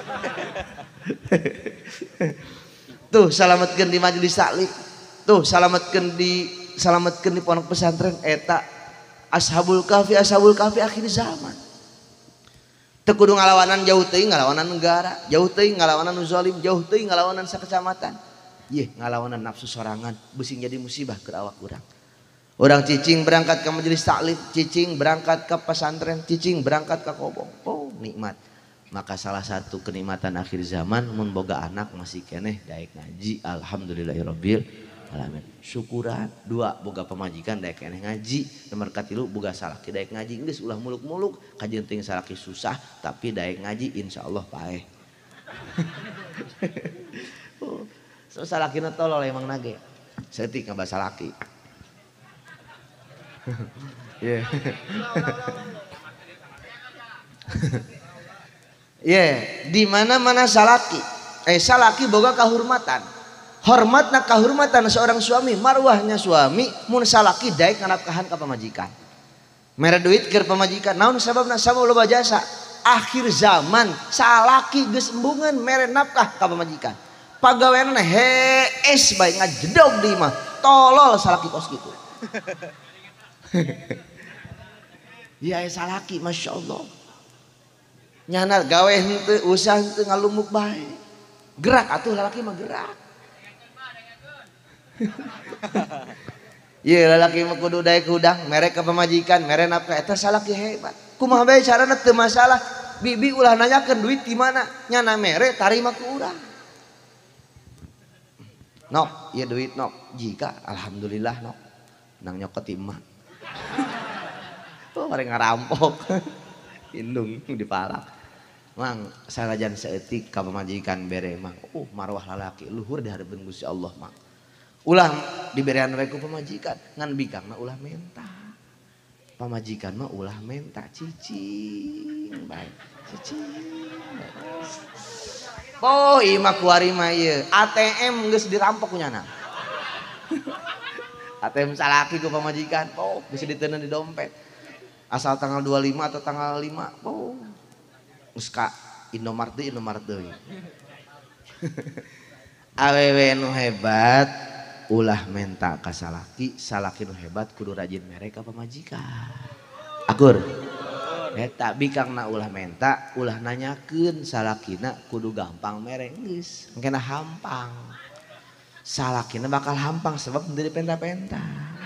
[SPEAKER 1] Tuh salametkeun di majelis taklim. Tuh salametkeun di salametkeun di pondok pesantren eta ashabul kahfi ashabul kahfi akhir zaman. Teu kudu ngalawanan jauh teuing ngalawanan negara, jauh teuing ngalawanan nu zalim, jauh teuing ngalawanan sakecamatan. Yeh ngalawanan nafsu sorangan beusi jadi musibah keur awak urang. Orang cicing berangkat ke majelis taklim, cicing berangkat ke pesantren, cicing berangkat ke kobong. Oh nikmat. Maka salah satu kenikmatan akhir zaman mun boga anak masih keneh daek ngaji, alhamdulillahirabbil alamin. Syukuran. Dua boga pamajikan daek keneh ngaji, nomor katilu boga salaki daek ngaji. Geus ulah muluk-muluk kajian teuing salaki susah tapi daek ngaji insyaallah paeh. Oh, so salakina tolol emang nage. Seutik ngabah salaki. Yeah. Yeah, di mana-mana salaki, eh salaki boga kahormatan. Hormatna kahormatan seorang suami, marwahnya suami mun salaki daek nganapkahan ka pamajikan. Mere duit keur pamajikan, naon sababna? Sabab loba jasa. Akhir zaman salaki geus embungeun mere nafkah ka pamajikan. Pagaweana hees bae ngajedog di imah. Tolol salaki kos kitu. Ya salaki masya Allah nyana gawe henteu usah henteu ngalumuk bae gerak atuh lalaki mah gerak. Ye lalaki mah kudu daek hudang mere ka pamajikan mere nafkah eta salaki hebat. Kumaha bae carana teu masalah. Bibi ulah nanyakeun duit di mana nyana mere tarima ku urang. Nok ieu duit nok jika alhamdulillah nok nang nyokot imah. Oh orang ngarampok indung dipalak mang sarajan seetik ka pamajikan bere mang oh marwah lalaki luhur di hadapan Gusti Allah mang ulah diberian we ku pamajikan ngan bikangna ulah menta pamajikan mah ulah menta cicing bae cicing oh imah kuari mah ieu A T M geus dirampok nyana. A T M salaki ku pamajikan, oh bisa diteuneun di dompet. Asal tanggal dua puluh lima atau tanggal lima, oh. Geus ka Indomart deui, Indomart deui. Awewe nu hebat ulah menta ka salaki, salaki nu hebat kudu rajin mere ka pamajikan. Akur. Eta bikangna ulah menta, ulah nanyakeun salakina kudu gampang mere geus, engkena hampang. Salakina bakal hampang sebab menjadi penta-penta.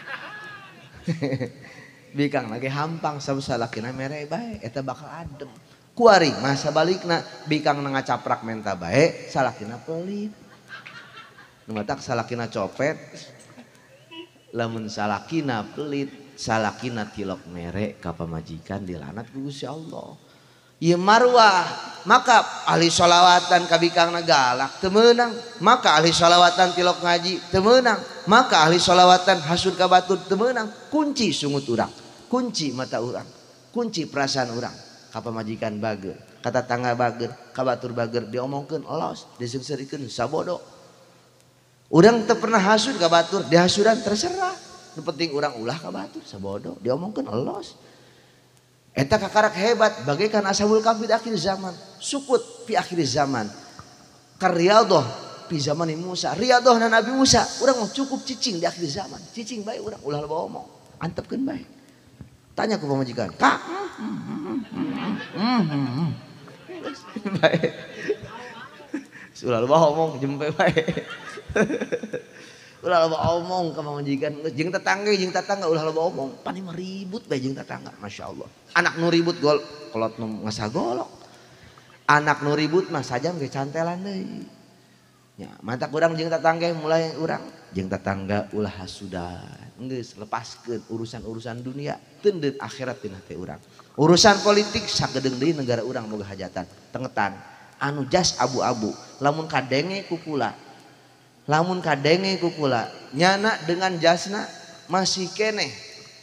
[SPEAKER 1] Bikang lagi hampang sabab salakina mere bae eta bakal adem. Kuari masa balikna bikang ngacaprak menta bae salakina pelit. Nu matak salakina copet. Lamun salakina pelit, salakina tilok mere ka pamajikan dilanat ku Gusti Allah. Ieu marwah, maka ahli sholawatan ka bikangna galak teu meunang, maka ahli sholawatan tilok ngaji teu meunang, maka ahli sholawatan hasud ka batur teu meunang. Kunci sungut urang, kunci mata urang, kunci perasaan urang ka pamajikan bager, ka tatangga bager, ka batur bager diomongkeun elos, disengsirikeun sabodo. Urang teu pernah hasud ka batur, dihasudan terserah. Nu penting urang ulah ka batur sabodo, diomongkeun elos. Eta kakarak hebat bagaikan ashabul kahfi akhir zaman, sukut fi akhir zaman. Karyadoh fi zaman Musa, riyadoh na Nabi Musa, urang mah cukup cicing di akhir zaman. Cicing bae urang ulah loba omong, antepkeun bae. Tanya ku pamajikan, "Kak, Baik. Ulah loba omong jempe bae. Ulah loba omong ka majikan jeung tetangga jeung tetangga ulah loba omong. Pani mah ribut bae jeung tetangga, masyaallah. Anak nu ribut gol kolot nu ngasagolok. Anak nu ribut mah sajam ge cantelan deui. Ya, mantak urang jeung tetangga mulai urang jeung tetangga ulah hasudan. Geus lepaskeun urusan-urusan dunia, teu deun akhirat tina teh urang. Urusan politik sagedeung deui negara urang boga hajatan, tengetan. Anu jas abu-abu, lamun kadenge ku kula. Lamun kadenge ku kula, nyana dengan jasna masih keneh.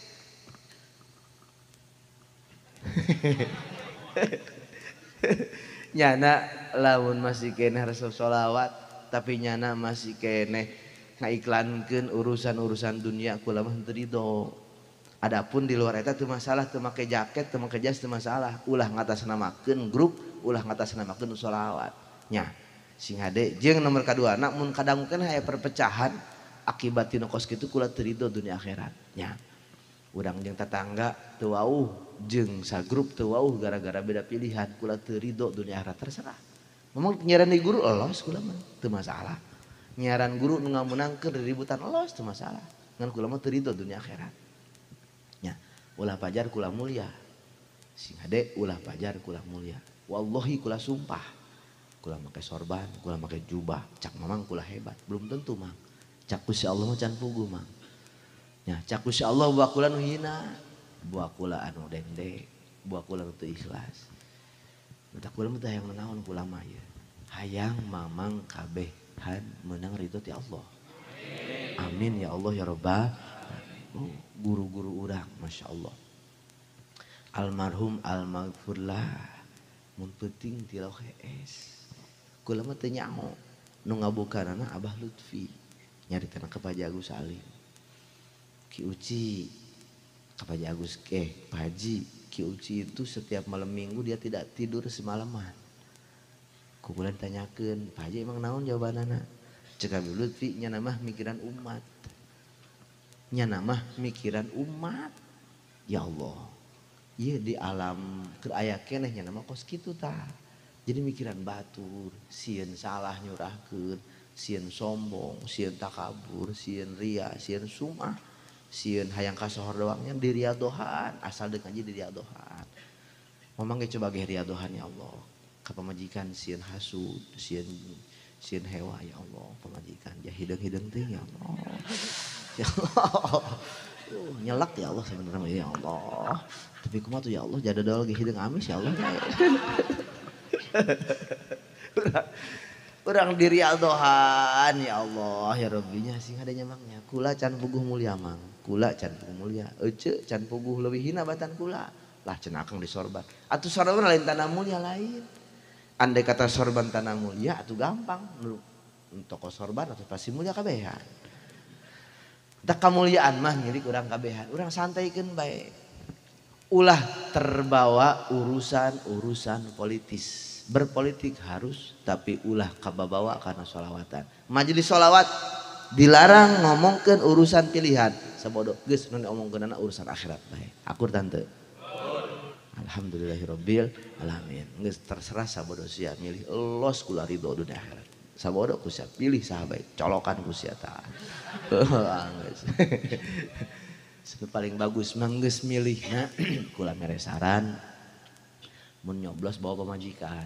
[SPEAKER 1] Nyana lamun masih keneh rasul sholawat, tapi nyana masih keneh ngaiklankeun urusan-urusan dunia kula mah teu ridho. Adapun di luar eta teu masalah, teu make jaket, teu make jas teu masalah. Ulah ngatasnamakeun grup, ulah ngatasnamakeun sholawat. Nya, sing hade jeung nomor kadua na mun kadangukeun aya perpecahan akibat tina kos kitu kula teu ridho dunia akhirat. Nya. Urang jeung tetangga teu wauh jeung sagrup teu wauh gara-gara beda pilihan kula teu ridho dunia akhirat terserah. Ngomong nyaran di guru elos kula mah teu masalah. Nyaran guru nu ngamunangkeun ributan elos teu masalah. Ngan kula mah teu ridho dunia akhirat. Nya, ulah pajar kula mulia. Sing hade ulah pajar kula mulia. Wallahi kula sumpah. Kula make sorban, kula make jubah, cak mamang kula hebat. Belum tentu mang. Cak Gusti Allah mah can puguh mang. Nya, cak Gusti Allah buah kula nu hina, buah kula anu dendek, buah kula nu teu ikhlas. Mata kula mah hayang naon kula mah ye. Hayang mamang kabehan meunang ridho ti Allah. Amin ya Allah ya Rabbal alamin. Guru-guru urang Masya Allah. Almarhum almaghfurlah mun penting tilau es. Kula mah teu nyaho nu ngabukanana Abah Lutfi nyaritana ka Pak Haji Agus Salim. Ki Uci ka Pak Haji Agus eh Pak Haji Ki Uci itu setiap malam minggu dia tidak tidur semalaman. Ku kula ditanyakeun, Pak Haji emang naon jawabanana? Cek Abah Lutfi nya mah mikiran umat. Nya mah mikiran umat. Ya Allah. Ieu di alam keur aya keneh nya mah kos kitu tah. Jadi mikiran batur, sieun salah nyurahkeun, sieun sombong, sieun takabur, sieun ria, sieun sumah, sieun hayang kasohor doang nya diriadohan, asal deuk ngaji diriadohan. Momang ge coba ge riadohan ya Allah. Ka pamajikan sieun hasud, sieun sieun hewa ya Allah, pamajikan jah hideung-hideung teh ya Allah. Ya Allah. Uh, nyelak ya Allah sebenarnya ya Allah. Tapi kumaha tuh ya Allah jada dol ge hideung amis ya Allah. Urang diri aldohan ya Allah ya Rabbinya sing adanya mangnya kula can puguh mulia mang kula can puguh mulia ece can puguh leuwih hina batan kula lah cenah akang disorban atuh sorban lain tanah mulia lain andai kata sorban tanah mulia atuh gampang nu toko sorban atuh pasti mulia kabehan da kamuliaan mah ngirik urang kabehan urang santaikeun bae ulah terbawa urusan-urusan politis. Berpolitik harus tapi ulah kababawa karena sholawatan. Majelis sholawat dilarang ngomongkeun urusan pilihan. Sabodo geus nu ngomongkeunana urusan akhirat bae. Akur tante. Alhamdulillahirabbil alamin. Geus terserah sabodo sia milih elos kula ridho dunia akhirat. Sabodo ku sia pilih sahabat colokan ku sia tah. Geus. Paling bagus mah geus milihna kula mere saran mun nyoblos bawa pemajikan.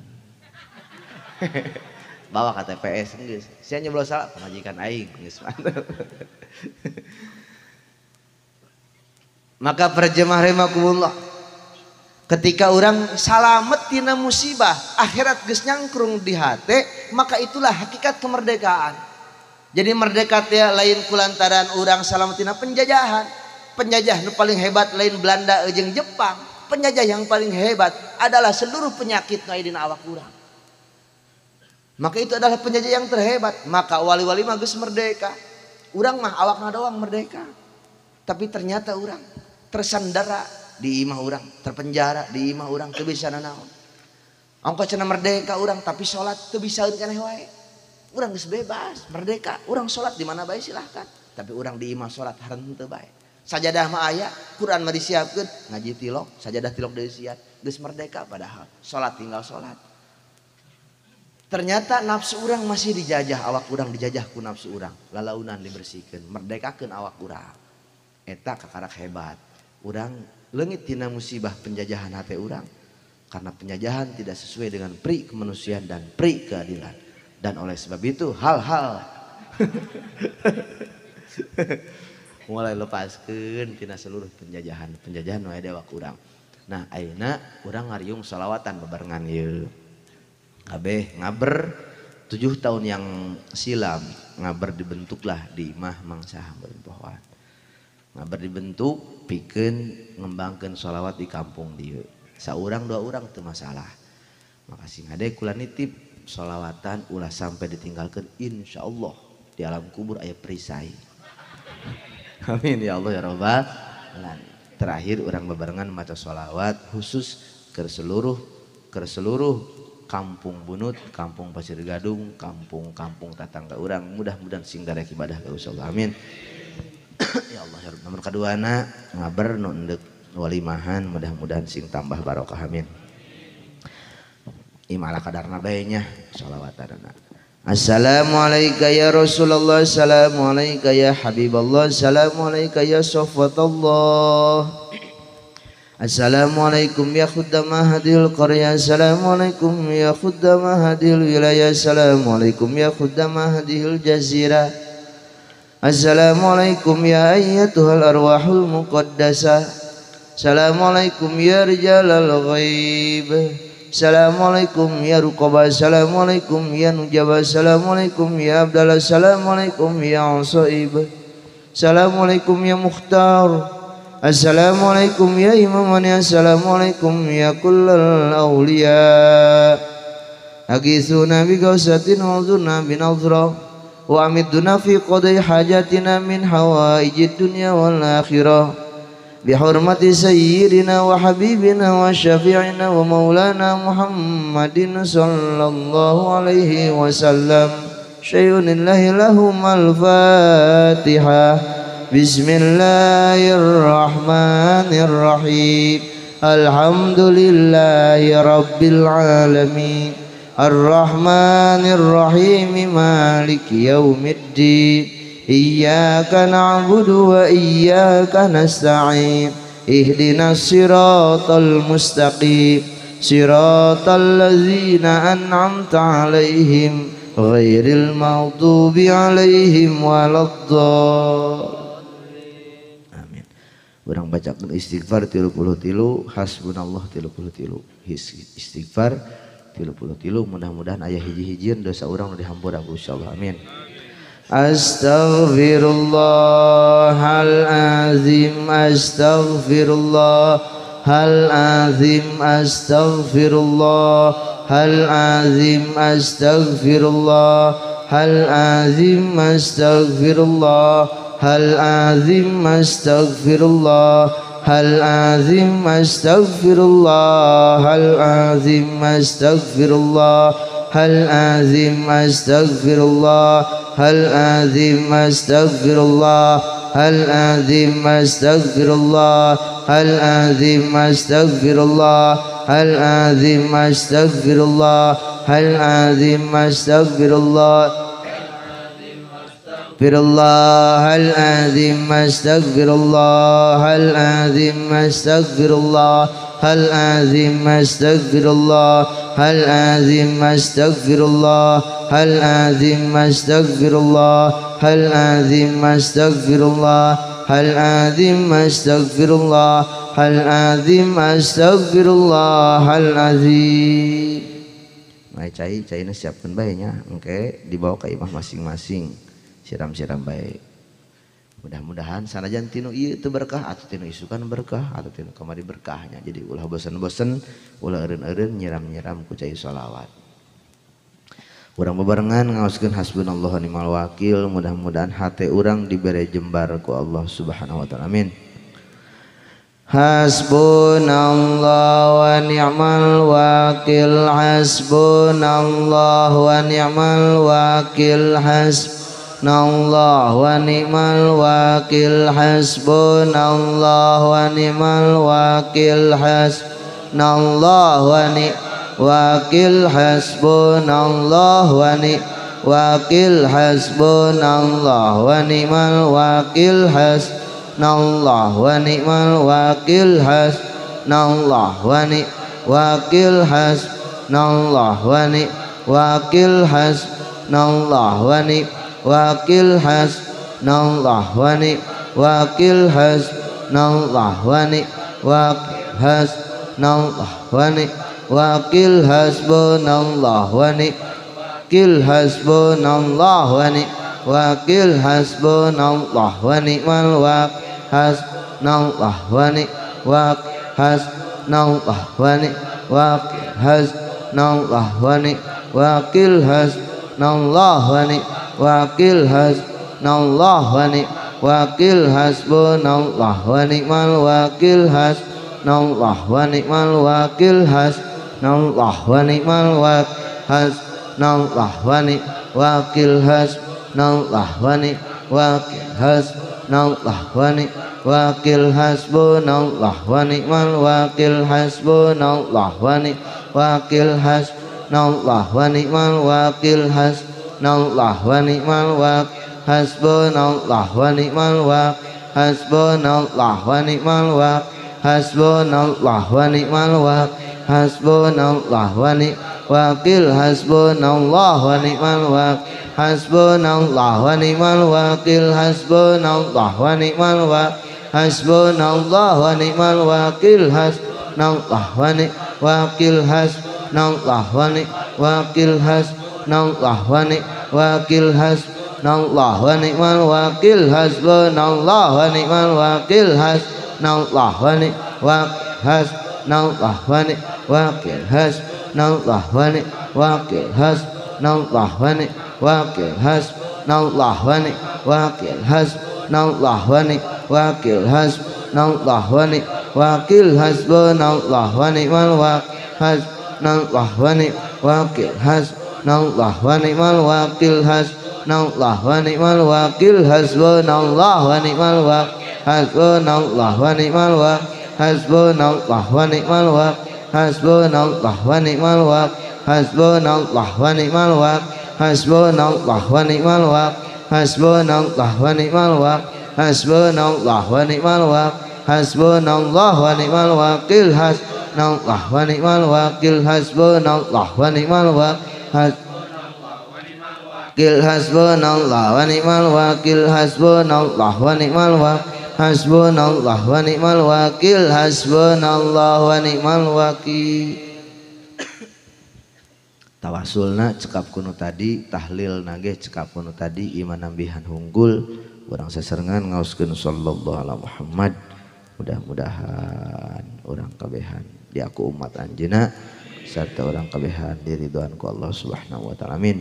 [SPEAKER 1] Bawa K T P S geus. Sia nyoblos salah pemajikan aing geus mantep. Maka perjemaah rahimakumullah. Ketika orang salamet tina musibah, akhirat geus nyangkrung di hate, maka itulah hakikat kemerdekaan. Jadi merdeka teh lain kulantaran orang salamet tina penjajahan. Penjajah nu paling hebat lain Belanda jeung Jepang. Penjajah yang paling hebat adalah seluruh penyakit nu aya dina awak urang. Maka itu adalah penjajah yang terhebat. Maka wali-wali mah geus merdeka. Urang mah awakna doang merdeka. Tapi ternyata urang tersandera di imah urang, terpenjara di imah urang teu bisa nanaon. Ongko cenah merdeka urang tapi salat teu bisaeun keneh wae. Urang geus bebas, merdeka. Urang salat di mana bae silahkan. Tapi urang di imah salat hareunt teu bae. Sajadah mah aya, Quran mah disiapkeun, ngaji tilok, sajadah tilok deui siap, geus merdeka padahal. Salat tinggal salat. Ternyata nafsu orang masih dijajah, awak orang dijajah ku nafsu orang. Lalaunan dibersihkan, merdekakan awak orang. Eta kakarak hebat. Orang leungit tina musibah penjajahan hati orang. Karena penjajahan tidak sesuai dengan pri kemanusiaan dan pri keadilan. Dan oleh sebab itu hal-hal mulai lepaskan tina seluruh penjajahan. Penjajahan wae awak orang. Nah ayeuna urang ngariung sholawatan babarengan ieu. Kabeh ngaber tujuh tahun yang silam ngaber dibentuklah di imah mangsa hambaun pohon. Ngaber dibentuk pikeun ngembangkeun sholawat di kampung dieu. Saurang dua urang teu masalah. Makasih ngade kula nitip sholawatan ulah sampai ditinggalkeun insyaallah di alam kubur aya perisai. Amin ya Allah ya rabbal alamin. Terakhir urang babarengan maca sholawat khusus ke seluruh ke seluruh kampung Bunut, kampung Pasir Gadung, kampung-kampung tetangga orang. Mudah-mudahan sing garek ibadah ka Gusti Allah. Amin. Ya Allah ya Rabb. Nomor kaduana ngaber nu endek walimahan, mudah-mudahan sing tambah barokah. Amin. Imala kadarna bae nya sholawatanna. Assalamualaikum ya Rasulullah, assalamualaikum ya Habiballah, assalamualaikum ya Safwatullah. Assalamualaikum ya khuddama hadil qarya, assalamualaikum ya khuddama hadil wilayah, assalamualaikum ya khuddama hadil jazirah, assalamualaikum ya ayyatuhal arwahul muqaddasah, assalamualaikum ya rijalal ghaib, assalamualaikum ya ruqabah, assalamualaikum ya nujabah, assalamualaikum ya abdallah, assalamualaikum ya usaib, assalamualaikum ya mukhtar, assalamualaikum ya imamani, assalamualaikum ya kullal awliya, agithuna bi gausatin wa uzurna bin azra wa amiduna fi qadai hajatina min hawaijid dunya wal akhirah bi hurmati sayyidina wa habibina wa syafi'ina wa maulana Muhammadin sallallahu alaihi wasallam. Syai'un lillahi lahum al-fatihah. Bismillahirrahmanirrahim. Alhamdulillahi rabbil alamin. Ar-Rahmanir-Rahim. Maliki yaumiddin. Iyyaka na'budu wa iyyaka nasta'in. Ihdinas siratal mustaqim. Siratal ladzina an'amta 'alaihim ghairil maghdubi 'alaihim waladdallin. Urang bacakeun istighfar tilu puluh tilu, hasbunallah tilu puluh tilu. Istighfar tilu puluh tilu, mudah-mudahan aya hiji-hijieun dosa urang nu dihampura ku Gusti Allah. Amin. Astaghfirullahal azim, astaghfirullahal azim, astaghfirullahal azim, astaghfirullahal azim, astaghfirullah hal azim, astaghfirullah hal azim, astaghfirullah hal azim, astaghfirullah hal azim, astaghfirullah hal azim, astaghfirullah hal azim, astaghfirullah hal azim, astaghfirullah hal azim, astaghfirullah hal azim, astaghfirullah Astaghfirullah al-azim, astaghfirullah al-azim, astaghfirullah al-azim, astaghfirullah al-azim, astaghfirullah al-azim, astaghfirullah al-azim, astaghfirullah al-azim, astaghfirullah al-azim, astaghfirullah al-azim. Mai cai caina siapkeun bae nya, engke dibawa ke imah masing-masing. Siram-siram baik. Mudah-mudahan sanajan tinu ieu teu berkah atau tinu isukan berkah atau tinu kamari berkahnya. Jadi ulah bosen-bosen, ulah eureun-eureun nyiram-nyiram ku cai sholawat. Urang bebarengan ngaoskeun hasbunallahu wa ni'mal wakil, mudah-mudahan hate urang dibere jembar ku Allah Subhanahu wa taala. Amin. Hasbunallahu wa ni'mal wakil, hasbunallahu wa ni'mal wakil, hasbunallahu Hasbunallah wa ni'mal wakil, hasbunallah wa ni'mal wakil, hasbunallah wa ni'mal wakil hasbunallah wa ni wakil hasbunallah wa ni'mal wakil hasbunallah wa ni'mal wakil hasbunallah wa ni wakil hasbunallah wa ni wakil hasbunallah wa ni wakil hasbunallah wa ni wakil hasbunallah wa ni wakil hasbunallah wa ni wakil hasbunallah wa ni wakil hasbunallah wa ni wakil hasbunallah wa ni'mal wakil hasbunallah wa ni wakil hasbunallah wa ni wakil hasbunallah wa ni wakil hasbunallah wa ni wakil hasbunallah wa ni wakil hasbunallah wa ni'mal wakil hasbunallah wa ni'mal wakil hasbunallah wa ni'mal wakil hasbunallah wa ni wakil hasbunallah wa ni wakil hasbunallah wa ni wakil hasbunallah wa ni'mal wakil hasbunallah wa ni wakil hasbunallah wa ni'mal wakil hasbunallah wa ni'mal wakil hasbunallah wa ni'mal wakil hasbunallah wa ni'mal wakil hasbunallah wa ni'mal wakil hasbunallah wa ni wakil hasbunallah wa ni'mal wakil hasbunallah wa ni'mal wakil hasbunallah wa ni'mal wakil hasbunallah wa ni'mal wakil hasbunallah wa ni wakil hasbunallah wa ni wakil hasbunallah wa ni wakil hasbunallah wa ni'mal wakil hasbunallah wa ni'mal wakil hasbunallah wa ni wakil hasbunallah wa ni wakil hasbunallah wa ni wakil hasbunallah wa ni wakil hasbunallah wa ni wakil hasbunallah wa ni wakil hasbunallah wa ni wakil hasbunallah wa ni'mal wakil hasbunallah wa ni wakil hasbunallah wa ni'mal wakil hasbunallah wa ni'mal wakil hasbunallah wa ni'mal wakil hasbunallah wa ni'mal wakil hasbunallah wa ni'mal wakil hasbunallah wa ni'mal wakil hasbunallah wa ni'mal wakil hasbunallah wa ni'mal wakil hasbunallah wa ni'mal wakil hasbunallah wa ni'mal wakil hasbunallah wa ni'mal wakil hasbunallah wa ni'mal wakil hasbunallah wa ni'mal wakil hasbunallah wa ni'mal wakil hasbunallah wa ni'mal wakil hasbunallah wa ni'mal wakil hasbunallah wa ni'mal wakil. Tawasulna cekap kuno tadi, tahlil nage cekap kuno tadi, iman nambihan hunggul urang saserengan ngaoskeun sallallahu alaihi Muhammad. Mudah-mudahan orang kabehan di aku umat anjeuna serta orang kabehan diridhoan ku Allah Subhanahu wa taala. Amin.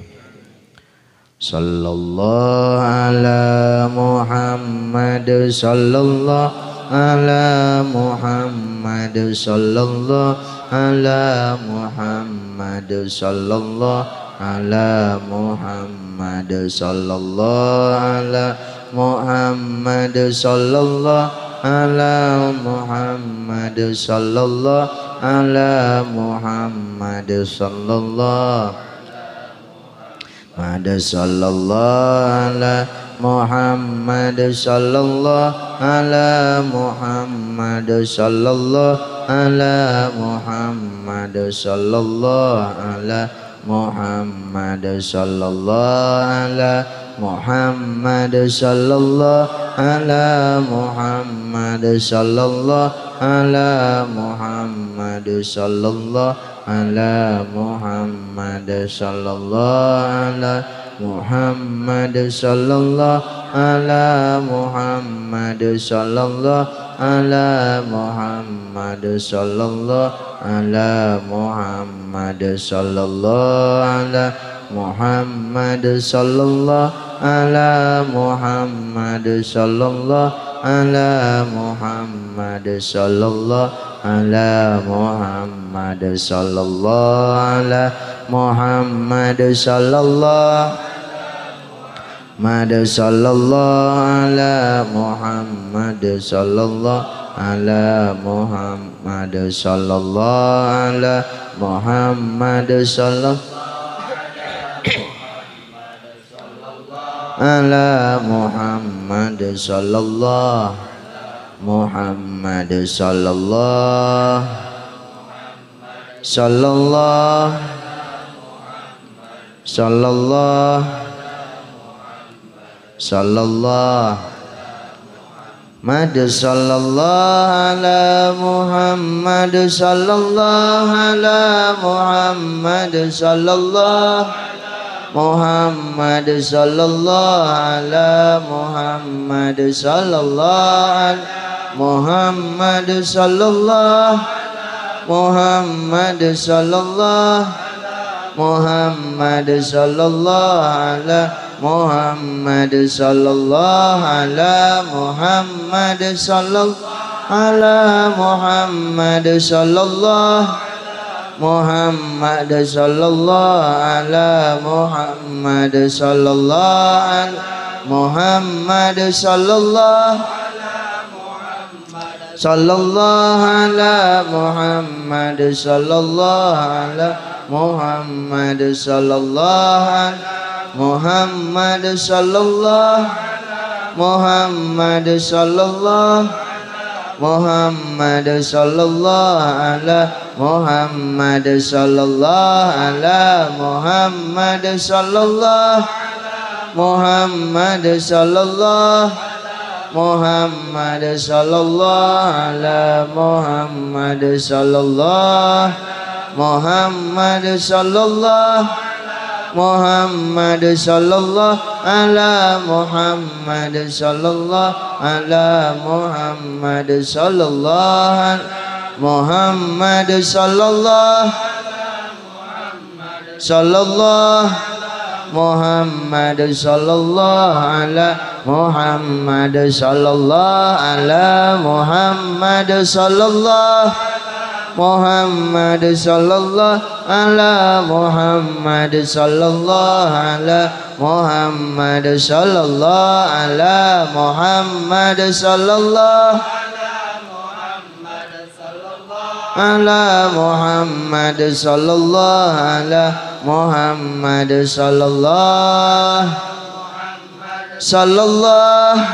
[SPEAKER 1] Sallallahu ala Muhammad sallallahu ala Muhammad sallallahu ala Muhammad sallallahu ala Muhammad sallallahu ala Muhammad sallallahu ala Muhammad sallallahu ala Muhammad sallallahu Muhammad sallallahu ala Muhammad sallallahu ala Muhammad sallallahu ala Muhammad sallallahu ala Muhammad sallallahu ala Muhammad sallallahu ala Muhammad sallallahu ala Muhammad sallallahu ala Muhammad sallallahu ala Muhammad sallallahu ala Muhammad sallallahu ala Muhammad sallallahu ala Muhammad sallallahu ala Muhammad sallallahu ala Muhammad sallallahu ala Muhammad sallallahu ala Muhammad sallallahu ala Muhammad sallallahu Muhammad sallallahu ala Muhammad sallallahu ala Muhammad sallallahu ala Muhammad sallallahu ala Muhammad sallallahu Muhammad sallallahu sallallahu sallallahu sallallahu Muhammad sallallahu ala Muhammad sallallahu ala Muhammad sallallahu Muhammad sallallahu ala Muhammad sallallahu Muhammad sallallahu Muhammad sallallahu Muhammad sallallahu ala Muhammad sallallahu ala Muhammad sallallahu ala Muhammad sallallahu Muhammad sallallahu ala Muhammad sallallahu ala Muhammad sallallahu sallallahu ala Muhammad sallallahu ala Muhammad sallallahu ala Muhammad sallallahu Muhammad sallallahu Muhammad sallallahu ala Muhammad sallallahu ala Muhammad sallallahu Muhammad sallallahu Muhammad sallallahu ala Muhammad sallallahu Muhammad sallallahu Muhammad sallallahu ala Muhammad sallallahu ala Muhammad sallallahu Muhammad sallallahu sallallahu Muhammad sallallahu ala Muhammad sallallahu ala Muhammad sallallahu Muhammad sallallahu ala Muhammad sallallahu ala Muhammad sallallahu ala Muhammad sallallahu ala Muhammad sallallahu ala Muhammad sallallahu sallallahu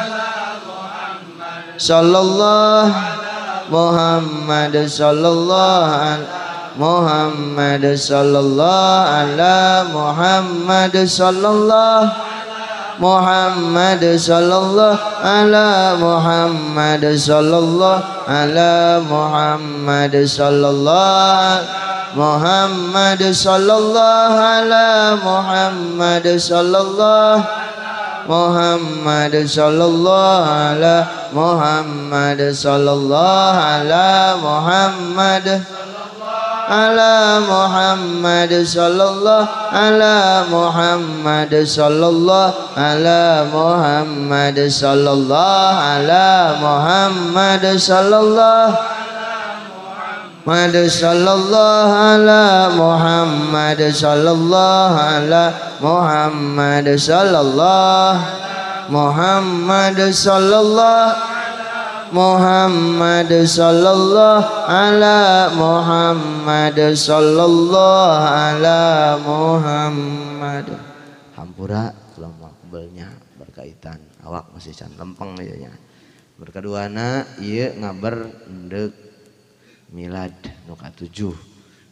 [SPEAKER 1] sallallahu Muhammad sallallahu ala Muhammad sallallahu ala Muhammad sallallahu Muhammad sallallahu ala Muhammad sallallahu ala Muhammad sallallahu Muhammad sallallahu ala Muhammad sallallahu Muhammad sallallahu ala Muhammad sallallahu ala Muhammad ala Muhammad sallallahu ala Muhammad sallallahu ala Muhammad sallallahu ala Muhammad sallallahu Muhammad sallallahu ala Muhammad sallallahu ala Muhammad sallallahu Muhammad sallallahu Muhammad sallallahu ala Muhammad sallallahu ala Muhammad. Hampura kelompok belnya berkaitan awak masih can lempeng nya. Berkeduana ieu ngabar endek milad nu katujuh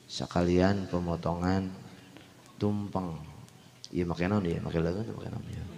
[SPEAKER 1] sakalian pemotongan tumpeng. Ieu make naon ieu make leungeun make naon ieu.